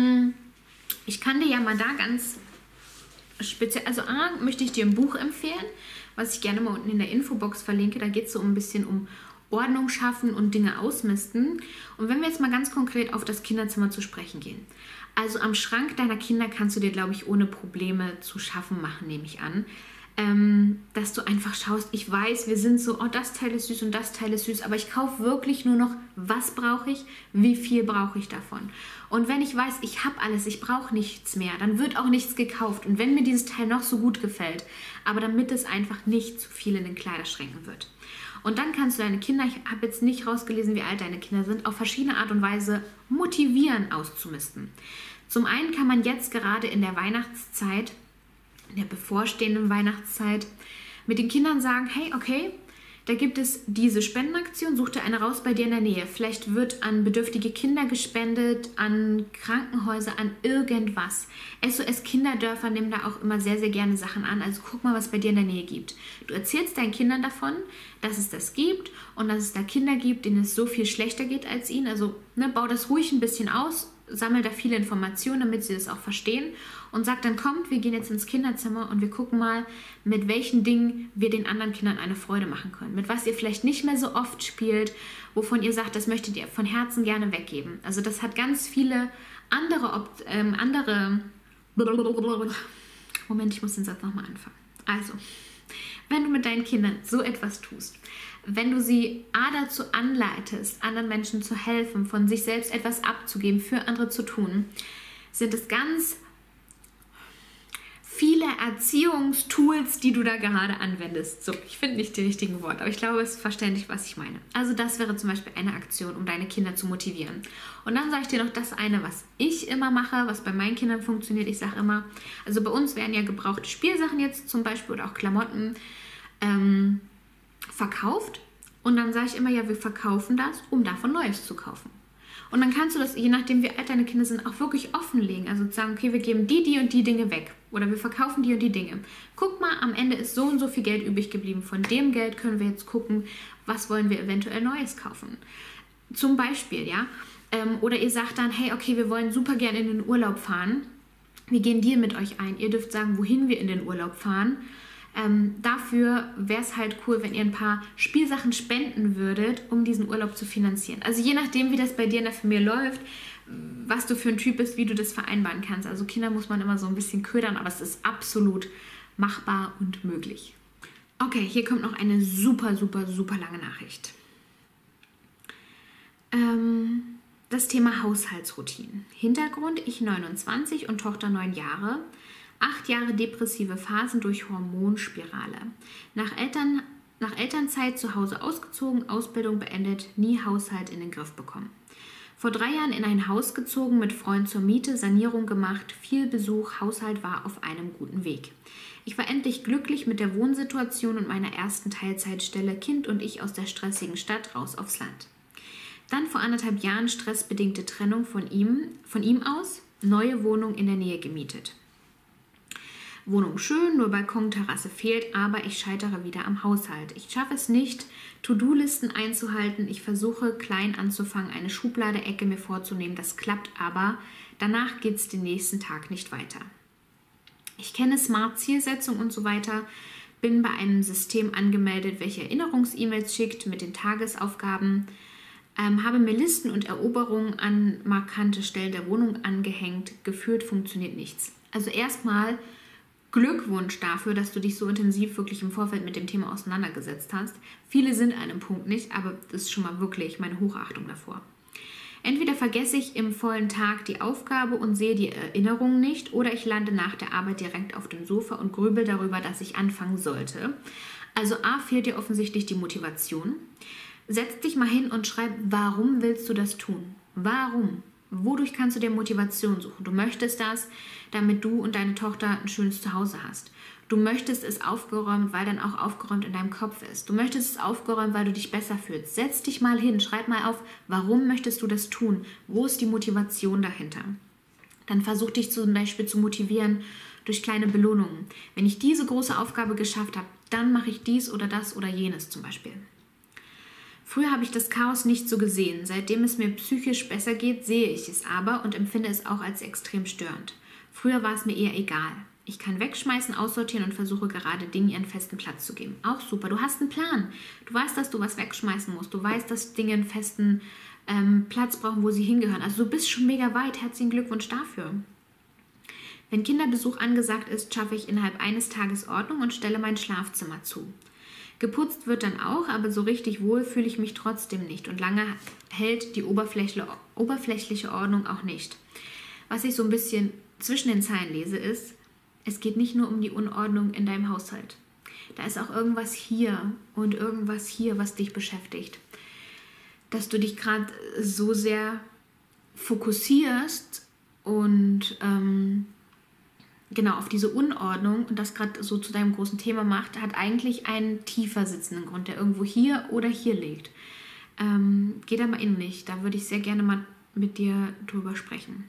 Ich kann dir ja mal da ganz speziell, also A, möchte ich dir ein Buch empfehlen, was ich gerne mal unten in der Infobox verlinke. Da geht es so ein bisschen um Ordnung schaffen und Dinge ausmisten. Und wenn wir jetzt mal ganz konkret auf das Kinderzimmer zu sprechen gehen. Also am Schrank deiner Kinder kannst du dir, glaube ich, ohne Probleme zu schaffen machen, nehme ich an. Dass du einfach schaust, ich weiß, wir sind so, oh, das Teil ist süß und das Teil ist süß, aber ich kaufe wirklich nur noch, was brauche ich, wie viel brauche ich davon. Und wenn ich weiß, ich habe alles, ich brauche nichts mehr, dann wird auch nichts gekauft. Und wenn mir dieses Teil noch so gut gefällt, aber damit es einfach nicht zu viel in den Kleiderschränken wird. Und dann kannst du deine Kinder, ich habe jetzt nicht rausgelesen, wie alt deine Kinder sind, auf verschiedene Art und Weise motivieren, auszumisten. Zum einen kann man jetzt gerade in der Weihnachtszeit, in der bevorstehenden Weihnachtszeit, mit den Kindern sagen, hey, okay, da gibt es diese Spendenaktion, such dir eine raus bei dir in der Nähe. Vielleicht wird an bedürftige Kinder gespendet, an Krankenhäuser, an irgendwas. SOS Kinderdörfer nehmen da auch immer sehr, sehr gerne Sachen an. Also guck mal, was bei dir in der Nähe gibt. Du erzählst deinen Kindern davon, dass es das gibt und dass es da Kinder gibt, denen es so viel schlechter geht als ihnen. Also bau das ruhig ein bisschen aus, sammel da viele Informationen, damit sie das auch verstehen und sag dann, kommt, wir gehen jetzt ins Kinderzimmer und wir gucken mal, mit welchen Dingen wir den anderen Kindern eine Freude machen können. Mit was ihr vielleicht nicht mehr so oft spielt, wovon ihr sagt, das möchtet ihr von Herzen gerne weggeben. Also das hat ganz viele andere Moment, ich muss den Satz nochmal anfangen. Also, wenn du mit deinen Kindern so etwas tust, wenn du sie dazu anleitest, anderen Menschen zu helfen, von sich selbst etwas abzugeben, für andere zu tun, sind es ganz viele Erziehungstools, die du da gerade anwendest. So, ich finde nicht die richtigen Worte, aber ich glaube, es ist verständlich, was ich meine. Also das wäre zum Beispiel eine Aktion, um deine Kinder zu motivieren. Und dann sage ich dir noch das eine, was ich immer mache, was bei meinen Kindern funktioniert. Ich sage immer, also bei uns werden ja gebrauchte Spielsachen jetzt zum Beispiel oder auch Klamotten verkauft. Und dann sage ich immer, ja, wir verkaufen das, um davon Neues zu kaufen. Und dann kannst du das, je nachdem wie alt deine Kinder sind, auch wirklich offenlegen. Also sagen, okay, wir geben die und die Dinge weg. Oder wir verkaufen die und die Dinge. Guck mal, am Ende ist so und so viel Geld übrig geblieben. Von dem Geld können wir jetzt gucken, was wollen wir eventuell Neues kaufen. Zum Beispiel, ja. Oder ihr sagt dann, hey, okay, wir wollen super gerne in den Urlaub fahren. Wir gehen Deal mit euch ein. Ihr dürft sagen, wohin wir in den Urlaub fahren. Dafür wäre es halt cool, wenn ihr ein paar Spielsachen spenden würdet, um diesen Urlaub zu finanzieren. Also je nachdem, wie das bei dir in der Familie läuft, was du für ein Typ bist, wie du das vereinbaren kannst. Also Kinder muss man immer so ein bisschen ködern, aber es ist absolut machbar und möglich. Okay, hier kommt noch eine super, super, super lange Nachricht. Das Thema Haushaltsroutinen. Hintergrund, ich 29 und Tochter 9 Jahre. 8 Jahre depressive Phasen durch Hormonspirale. Nach Elternzeit zu Hause ausgezogen, Ausbildung beendet, nie Haushalt in den Griff bekommen. Vor 3 Jahren in ein Haus gezogen, mit Freund zur Miete, Sanierung gemacht, viel Besuch, Haushalt war auf einem guten Weg. Ich war endlich glücklich mit der Wohnsituation und meiner ersten Teilzeitstelle, Kind und ich aus der stressigen Stadt raus aufs Land. Dann vor 1,5 Jahren stressbedingte Trennung von ihm aus, neue Wohnung in der Nähe gemietet. Wohnung schön, nur Balkon, Terrasse fehlt, aber ich scheitere wieder am Haushalt. Ich schaffe es nicht, To-Do-Listen einzuhalten. Ich versuche klein anzufangen, eine Schubladeecke mir vorzunehmen. Das klappt aber. Danach geht es den nächsten Tag nicht weiter. Ich kenne Smart-Zielsetzung und so weiter. Bin bei einem System angemeldet, welche Erinnerungs-E-Mails schickt mit den Tagesaufgaben. Habe mir Listen und Eroberungen an markante Stellen der Wohnung angehängt. Gefühlt funktioniert nichts. Also erstmal Glückwunsch dafür, dass du dich so intensiv wirklich im Vorfeld mit dem Thema auseinandergesetzt hast. Viele sind an einem Punkt nicht, aber das ist schon mal wirklich meine Hochachtung davor. Entweder vergesse ich im vollen Tag die Aufgabe und sehe die Erinnerungen nicht, oder ich lande nach der Arbeit direkt auf dem Sofa und grübel darüber, dass ich anfangen sollte. Also A, fehlt dir offensichtlich die Motivation. setz dich mal hin und schreib, warum willst du das tun? Warum? Wodurch kannst du dir Motivation suchen? Du möchtest das, damit du und deine Tochter ein schönes Zuhause hast. Du möchtest es aufgeräumt, weil dann auch aufgeräumt in deinem Kopf ist. Du möchtest es aufgeräumt, weil du dich besser fühlst. Setz dich mal hin, schreib mal auf, warum möchtest du das tun? Wo ist die Motivation dahinter? Dann versuch dich zum Beispiel zu motivieren durch kleine Belohnungen. Wenn ich diese große Aufgabe geschafft habe, dann mache ich dies oder das oder jenes zum Beispiel. Früher habe ich das Chaos nicht so gesehen. Seitdem es mir psychisch besser geht, sehe ich es aber und empfinde es auch als extrem störend. Früher war es mir eher egal. Ich kann wegschmeißen, aussortieren und versuche gerade Dingen ihren festen Platz zu geben. Auch super, du hast einen Plan. Du weißt, dass du was wegschmeißen musst. Du weißt, dass Dinge einen festen Platz brauchen, wo sie hingehören. Also du bist schon mega weit. Herzlichen Glückwunsch dafür. Wenn Kinderbesuch angesagt ist, schaffe ich innerhalb eines Tages Ordnung und stelle mein Schlafzimmer zu. Geputzt wird dann auch, aber so richtig wohl fühle ich mich trotzdem nicht und lange hält die oberflächliche Ordnung auch nicht. Was ich so ein bisschen zwischen den Zeilen lese ist, es geht nicht nur um die Unordnung in deinem Haushalt. Da ist auch irgendwas hier und irgendwas hier, was dich beschäftigt. Dass du dich gerade so sehr fokussierst und genau auf diese Unordnung und das gerade so zu deinem großen Thema macht, hat eigentlich einen tiefer sitzenden Grund, der irgendwo hier oder hier liegt. Geh da mal in dich, da würde ich sehr gerne mal mit dir drüber sprechen.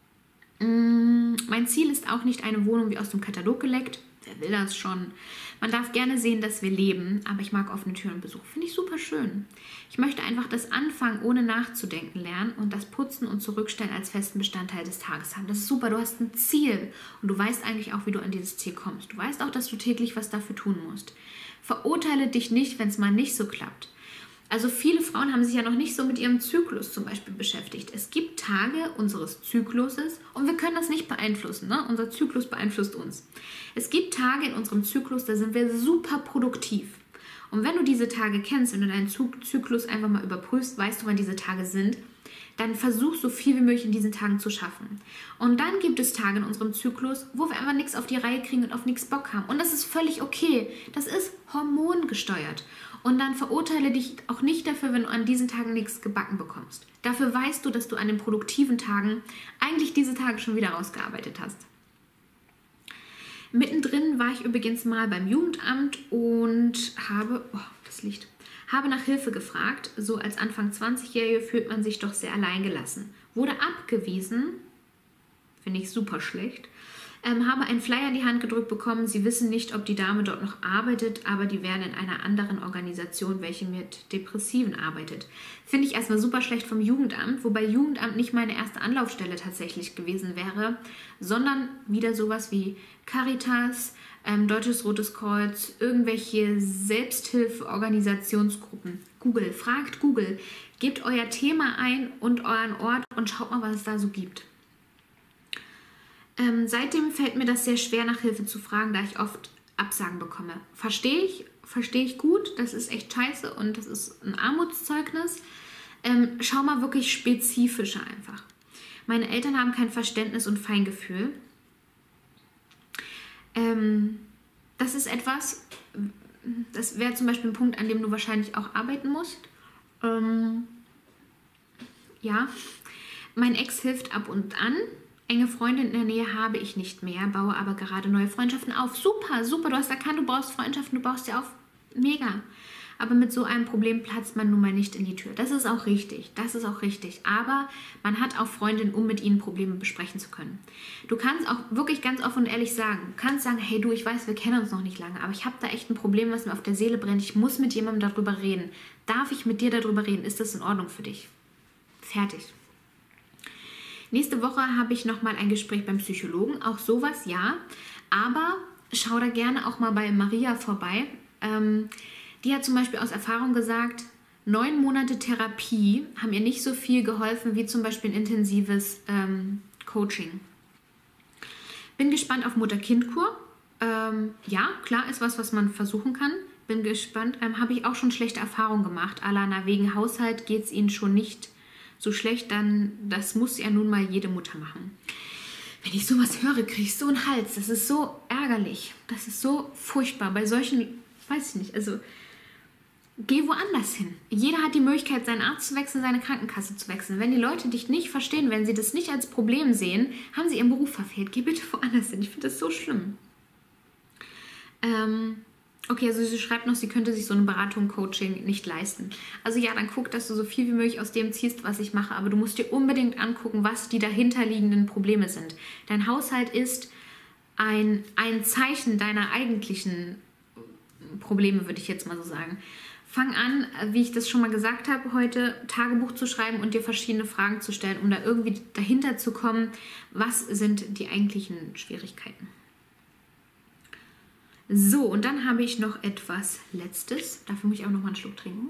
Mein Ziel ist auch nicht eine Wohnung wie aus dem Katalog geleckt. Wer will das schon? Man darf gerne sehen, dass wir leben, aber ich mag offene Türen und Besuch. Finde ich super schön. Ich möchte einfach das Anfangen ohne nachzudenken lernen und das Putzen und Zurückstellen als festen Bestandteil des Tages haben. Das ist super, du hast ein Ziel und du weißt eigentlich auch, wie du an dieses Ziel kommst. Du weißt auch, dass du täglich was dafür tun musst. Verurteile dich nicht, wenn es mal nicht so klappt. Also viele Frauen haben sich ja noch nicht so mit ihrem Zyklus zum Beispiel beschäftigt. Es gibt Tage unseres Zykluses und wir können das nicht beeinflussen. Ne? Unser Zyklus beeinflusst uns. Es gibt Tage in unserem Zyklus, da sind wir super produktiv. Und wenn du diese Tage kennst, wenn du deinen Zyklus einfach mal überprüfst, weißt du, wann diese Tage sind, dann versuch so viel wie möglich in diesen Tagen zu schaffen. Und dann gibt es Tage in unserem Zyklus, wo wir einfach nichts auf die Reihe kriegen und auf nichts Bock haben. Und das ist völlig okay. Das ist hormongesteuert. Und dann verurteile dich auch nicht dafür, wenn du an diesen Tagen nichts gebacken bekommst. Dafür weißt du, dass du an den produktiven Tagen eigentlich diese Tage schon wieder rausgearbeitet hast. Mittendrin war ich übrigens mal beim Jugendamt und habe nach Hilfe gefragt. So als Anfang 20-Jährige fühlt man sich doch sehr alleingelassen. Wurde abgewiesen, finde ich super schlecht. Habe einen Flyer in die Hand gedrückt bekommen. Sie wissen nicht, ob die Dame dort noch arbeitet, aber die wären in einer anderen Organisation, welche mit Depressiven arbeitet. Finde ich erstmal super schlecht vom Jugendamt, wobei Jugendamt nicht meine erste Anlaufstelle tatsächlich gewesen wäre, sondern wieder sowas wie Caritas, Deutsches Rotes Kreuz, irgendwelche Selbsthilfeorganisationsgruppen. Google, fragt Google, gebt euer Thema ein und euren Ort und schaut mal, was es da so gibt. Seitdem fällt mir das sehr schwer, nach Hilfe zu fragen, da ich oft Absagen bekomme. Verstehe ich gut, das ist echt scheiße und das ist ein Armutszeugnis. Schau mal wirklich spezifischer einfach. Meine Eltern haben kein Verständnis und Feingefühl. Das ist etwas, das wäre zum Beispiel ein Punkt, an dem du wahrscheinlich auch arbeiten musst. Ja, mein Ex hilft ab und an. Enge Freunde in der Nähe habe ich nicht mehr, baue aber gerade neue Freundschaften auf. Super, super, du hast erkannt, du brauchst Freundschaften, du baust sie auf. Mega. Aber mit so einem Problem platzt man nun mal nicht in die Tür. Das ist auch richtig, Aber man hat auch Freundinnen, um mit ihnen Probleme besprechen zu können. Du kannst auch wirklich ganz offen und ehrlich sagen, du kannst sagen, hey du, ich weiß, wir kennen uns noch nicht lange, aber ich habe da echt ein Problem, was mir auf der Seele brennt. Ich muss mit jemandem darüber reden. Darf ich mit dir darüber reden? Ist das in Ordnung für dich? Fertig. Nächste Woche habe ich nochmal ein Gespräch beim Psychologen. Auch sowas, ja. Aber schau da gerne auch mal bei Maria vorbei. Die hat zum Beispiel aus Erfahrung gesagt, 9 Monate Therapie haben ihr nicht so viel geholfen wie zum Beispiel ein intensives Coaching. Bin gespannt auf Mutter-Kind-Kur. Ja, klar, ist was man versuchen kann. Bin gespannt. Habe ich auch schon schlechte Erfahrungen gemacht. Alana, wegen Haushalt geht es ihnen schon nicht so schlecht, dann das muss ja nun mal jede Mutter machen. Wenn ich sowas höre, kriege ich so einen Hals. Das ist so ärgerlich. Das ist so furchtbar. Bei solchen, weiß ich nicht, also geh woanders hin. Jeder hat die Möglichkeit, seinen Arzt zu wechseln, seine Krankenkasse zu wechseln. Wenn die Leute dich nicht verstehen, wenn sie das nicht als Problem sehen, haben sie ihren Beruf verfehlt. Geh bitte woanders hin. Ich finde das so schlimm. Okay, also sie schreibt noch, sie könnte sich so eine Beratung, Coaching nicht leisten. Also ja, dann guck, dass du so viel wie möglich aus dem ziehst, was ich mache. Aber du musst dir unbedingt angucken, was die dahinterliegenden Probleme sind. Dein Haushalt ist ein Zeichen deiner eigentlichen Probleme, würde ich jetzt mal so sagen. Fang an, wie ich das schon mal gesagt habe, heute Tagebuch zu schreiben und dir verschiedene Fragen zu stellen, um da irgendwie dahinter zu kommen, was sind die eigentlichen Schwierigkeiten. So, und dann habe ich noch etwas Letztes. Dafür muss ich auch noch mal einen Schluck trinken.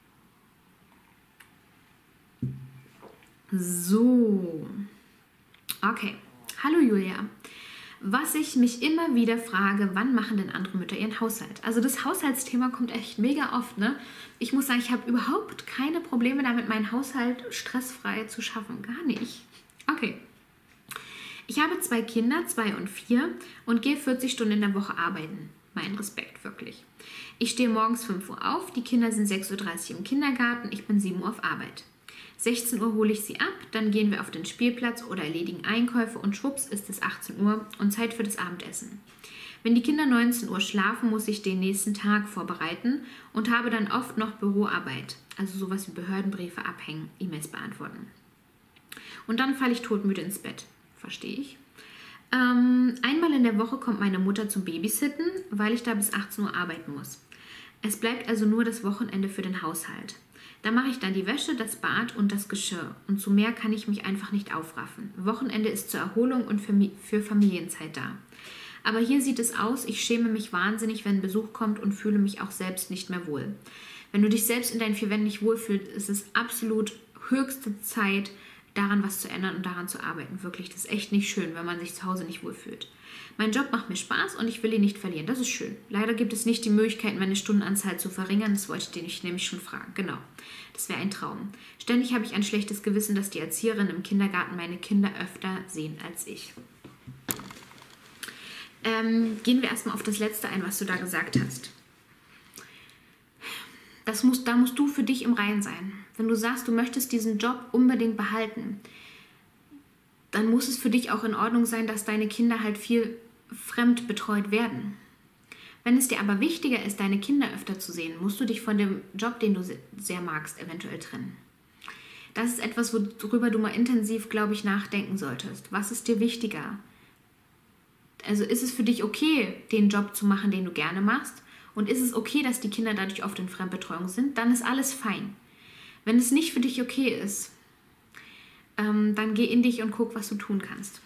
So. Okay. Hallo Julia. Was ich mich immer wieder frage, wann machen denn andere Mütter ihren Haushalt? Also das Haushaltsthema kommt echt mega oft, ne? Ich muss sagen, ich habe überhaupt keine Probleme damit, meinen Haushalt stressfrei zu schaffen. Gar nicht. Okay. Ich habe 2 Kinder, 2 und 4 und gehe 40 Stunden in der Woche arbeiten. Mein Respekt, wirklich. Ich stehe morgens 5 Uhr auf, die Kinder sind 6:30 Uhr im Kindergarten, ich bin 7 Uhr auf Arbeit. 16 Uhr hole ich sie ab, dann gehen wir auf den Spielplatz oder erledigen Einkäufe und schwupps ist es 18 Uhr und Zeit für das Abendessen. Wenn die Kinder 19 Uhr schlafen, muss ich den nächsten Tag vorbereiten und habe dann oft noch Büroarbeit, also sowas wie Behördenbriefe abhängen, E-Mails beantworten. Und dann falle ich todmüde ins Bett. Verstehe ich. Einmal in der Woche kommt meine Mutter zum Babysitten, weil ich da bis 18 Uhr arbeiten muss. Es bleibt also nur das Wochenende für den Haushalt. Da mache ich dann die Wäsche, das Bad und das Geschirr. Und zu mehr kann ich mich einfach nicht aufraffen. Wochenende ist zur Erholung und für Familienzeit da. Aber hier sieht es aus, ich schäme mich wahnsinnig, wenn Besuch kommt und fühle mich auch selbst nicht mehr wohl. Wenn du dich selbst in deinen 4 Wänden nicht wohlfühlst, ist es absolut höchste Zeit, daran was zu ändern und daran zu arbeiten. Wirklich, das ist echt nicht schön, wenn man sich zu Hause nicht wohlfühlt. Mein Job macht mir Spaß und ich will ihn nicht verlieren. Das ist schön. Leider gibt es nicht die Möglichkeit, meine Stundenanzahl zu verringern. Das wollte ich dich nämlich schon fragen. Genau, das wäre ein Traum. Ständig habe ich ein schlechtes Gewissen, dass die Erzieherinnen im Kindergarten meine Kinder öfter sehen als ich. Gehen wir erstmal auf das Letzte ein, was du da gesagt hast. Da musst du für dich im Reinen sein. Wenn du sagst, du möchtest diesen Job unbedingt behalten, dann muss es für dich auch in Ordnung sein, dass deine Kinder halt viel fremd betreut werden. Wenn es dir aber wichtiger ist, deine Kinder öfter zu sehen, musst du dich von dem Job, den du sehr magst, eventuell trennen. Das ist etwas, worüber du mal intensiv, glaube ich, nachdenken solltest. Was ist dir wichtiger? Also ist es für dich okay, den Job zu machen, den du gerne machst? Und ist es okay, dass die Kinder dadurch oft in Fremdbetreuung sind? Dann ist alles fein. Wenn es nicht für dich okay ist, dann geh in dich und guck, was du tun kannst.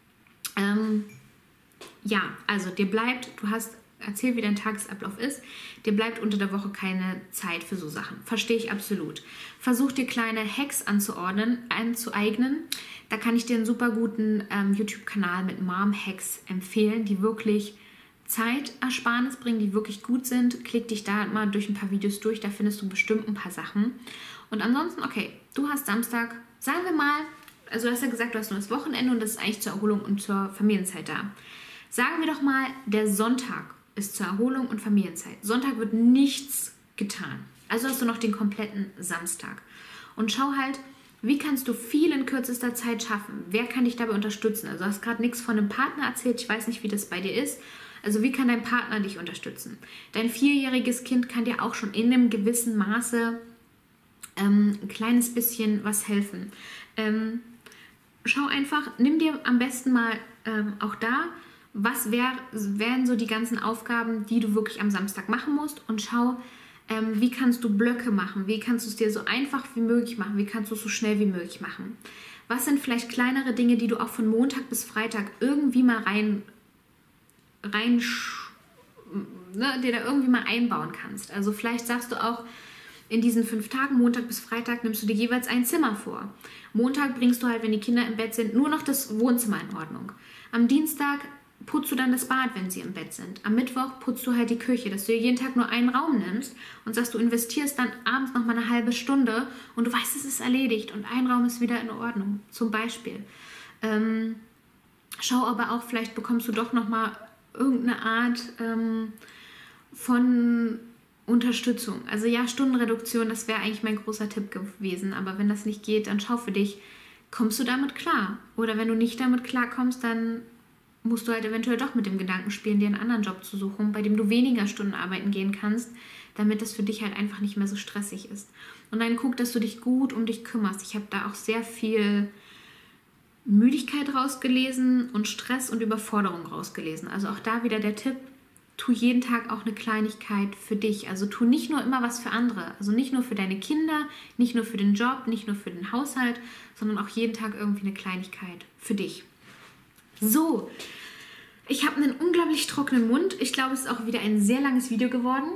Ja, also dir bleibt, erzähl, wie dein Tagesablauf ist, dir bleibt unter der Woche keine Zeit für so Sachen. Verstehe ich absolut. Versuch dir kleine Hacks anzueignen. Da kann ich dir einen super guten YouTube-Kanal mit Mom-Hacks empfehlen, die wirklich Zeitersparnis bringen, die wirklich gut sind. Klick dich da mal durch ein paar Videos durch, da findest du bestimmt ein paar Sachen. Und ansonsten, okay, du hast Samstag, sagen wir mal, also du hast ja gesagt, du hast nur das Wochenende und das ist eigentlich zur Erholung und zur Familienzeit da. Sagen wir doch mal, der Sonntag ist zur Erholung und Familienzeit. Sonntag wird nichts getan. Also hast du noch den kompletten Samstag. Und schau halt, wie kannst du viel in kürzester Zeit schaffen? Wer kann dich dabei unterstützen? Also du hast gerade nichts von einem Partner erzählt, ich weiß nicht, wie das bei dir ist. Also wie kann dein Partner dich unterstützen? Dein 4-jähriges Kind kann dir auch schon in einem gewissen Maße ein kleines bisschen was helfen. Schau einfach, nimm dir am besten mal auch da, was wären so die ganzen Aufgaben, die du wirklich am Samstag machen musst und schau, wie kannst du Blöcke machen, wie kannst du es dir so einfach wie möglich machen, wie kannst du es so schnell wie möglich machen. Was sind vielleicht kleinere Dinge, die du auch von Montag bis Freitag irgendwie mal dir da irgendwie mal einbauen kannst. Also vielleicht sagst du auch, in diesen 5 Tagen, Montag bis Freitag, nimmst du dir jeweils ein Zimmer vor. Montag bringst du halt, wenn die Kinder im Bett sind, nur noch das Wohnzimmer in Ordnung. Am Dienstag putzt du dann das Bad, wenn sie im Bett sind. Am Mittwoch putzt du halt die Küche, dass du dir jeden Tag nur einen Raum nimmst und sagst, du investierst dann abends noch mal eine halbe Stunde und du weißt, es ist erledigt und ein Raum ist wieder in Ordnung, zum Beispiel. Schau aber auch, vielleicht bekommst du doch noch mal irgendeine Art von Unterstützung. Also ja, Stundenreduktion, das wäre eigentlich mein großer Tipp gewesen. Aber wenn das nicht geht, dann schau für dich, kommst du damit klar? Oder wenn du nicht damit klarkommst, dann musst du halt eventuell doch mit dem Gedanken spielen, dir einen anderen Job zu suchen, bei dem du weniger Stunden arbeiten gehen kannst, damit das für dich halt einfach nicht mehr so stressig ist. Und dann guck, dass du dich gut um dich kümmerst. Ich habe da auch sehr viel Müdigkeit rausgelesen und Stress und Überforderung rausgelesen. Also auch da wieder der Tipp, tu jeden Tag auch eine Kleinigkeit für dich. Also tu nicht nur immer was für andere. Also nicht nur für deine Kinder, nicht nur für den Job, nicht nur für den Haushalt, sondern auch jeden Tag irgendwie eine Kleinigkeit für dich. So, ich habe einen unglaublich trockenen Mund. Ich glaube, es ist auch wieder ein sehr langes Video geworden.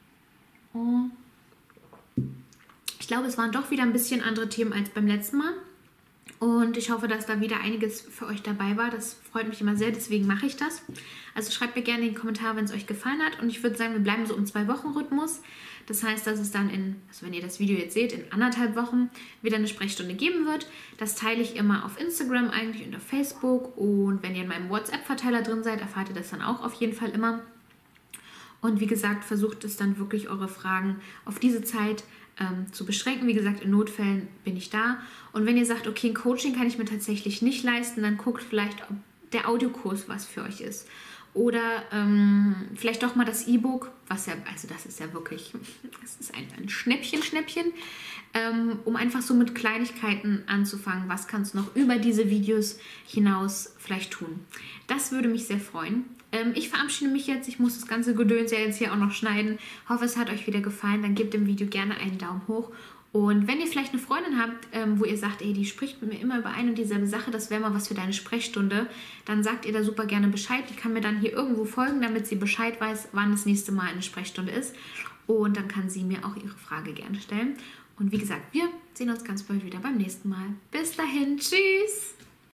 Ich glaube, es waren doch wieder ein bisschen andere Themen als beim letzten Mal. Und ich hoffe, dass da wieder einiges für euch dabei war. Das freut mich immer sehr, deswegen mache ich das. Also schreibt mir gerne in die Kommentare, wenn es euch gefallen hat. Und ich würde sagen, wir bleiben so im 2-Wochen-Rhythmus. Das heißt, dass es dann also wenn ihr das Video jetzt seht, in 1,5 Wochen wieder eine Sprechstunde geben wird. Das teile ich immer auf Instagram eigentlich und auf Facebook. Und wenn ihr in meinem WhatsApp-Verteiler drin seid, erfahrt ihr das dann auch auf jeden Fall immer. Und wie gesagt, versucht es dann wirklich, eure Fragen auf diese Zeit zu beschränken. Wie gesagt, in Notfällen bin ich da. Und wenn ihr sagt, okay, ein Coaching kann ich mir tatsächlich nicht leisten, dann guckt vielleicht, ob der Audiokurs was für euch ist. Oder vielleicht doch mal das E-Book, was ja, also das ist ja wirklich, das ist ein Schnäppchen, um einfach so mit Kleinigkeiten anzufangen. Was kannst du noch über diese Videos hinaus vielleicht tun? Das würde mich sehr freuen. Ich verabschiede mich jetzt. Ich muss das ganze Gedöns ja jetzt hier auch noch schneiden. Hoffe, es hat euch wieder gefallen. Dann gebt dem Video gerne einen Daumen hoch. Und wenn ihr vielleicht eine Freundin habt, wo ihr sagt, ey, die spricht mit mir immer über eine und dieselbe Sache, das wäre mal was für deine Sprechstunde, dann sagt ihr da super gerne Bescheid. Die kann mir dann hier irgendwo folgen, damit sie Bescheid weiß, wann das nächste Mal eine Sprechstunde ist. Und dann kann sie mir auch ihre Frage gerne stellen. Und wie gesagt, wir sehen uns ganz bald wieder beim nächsten Mal. Bis dahin, tschüss!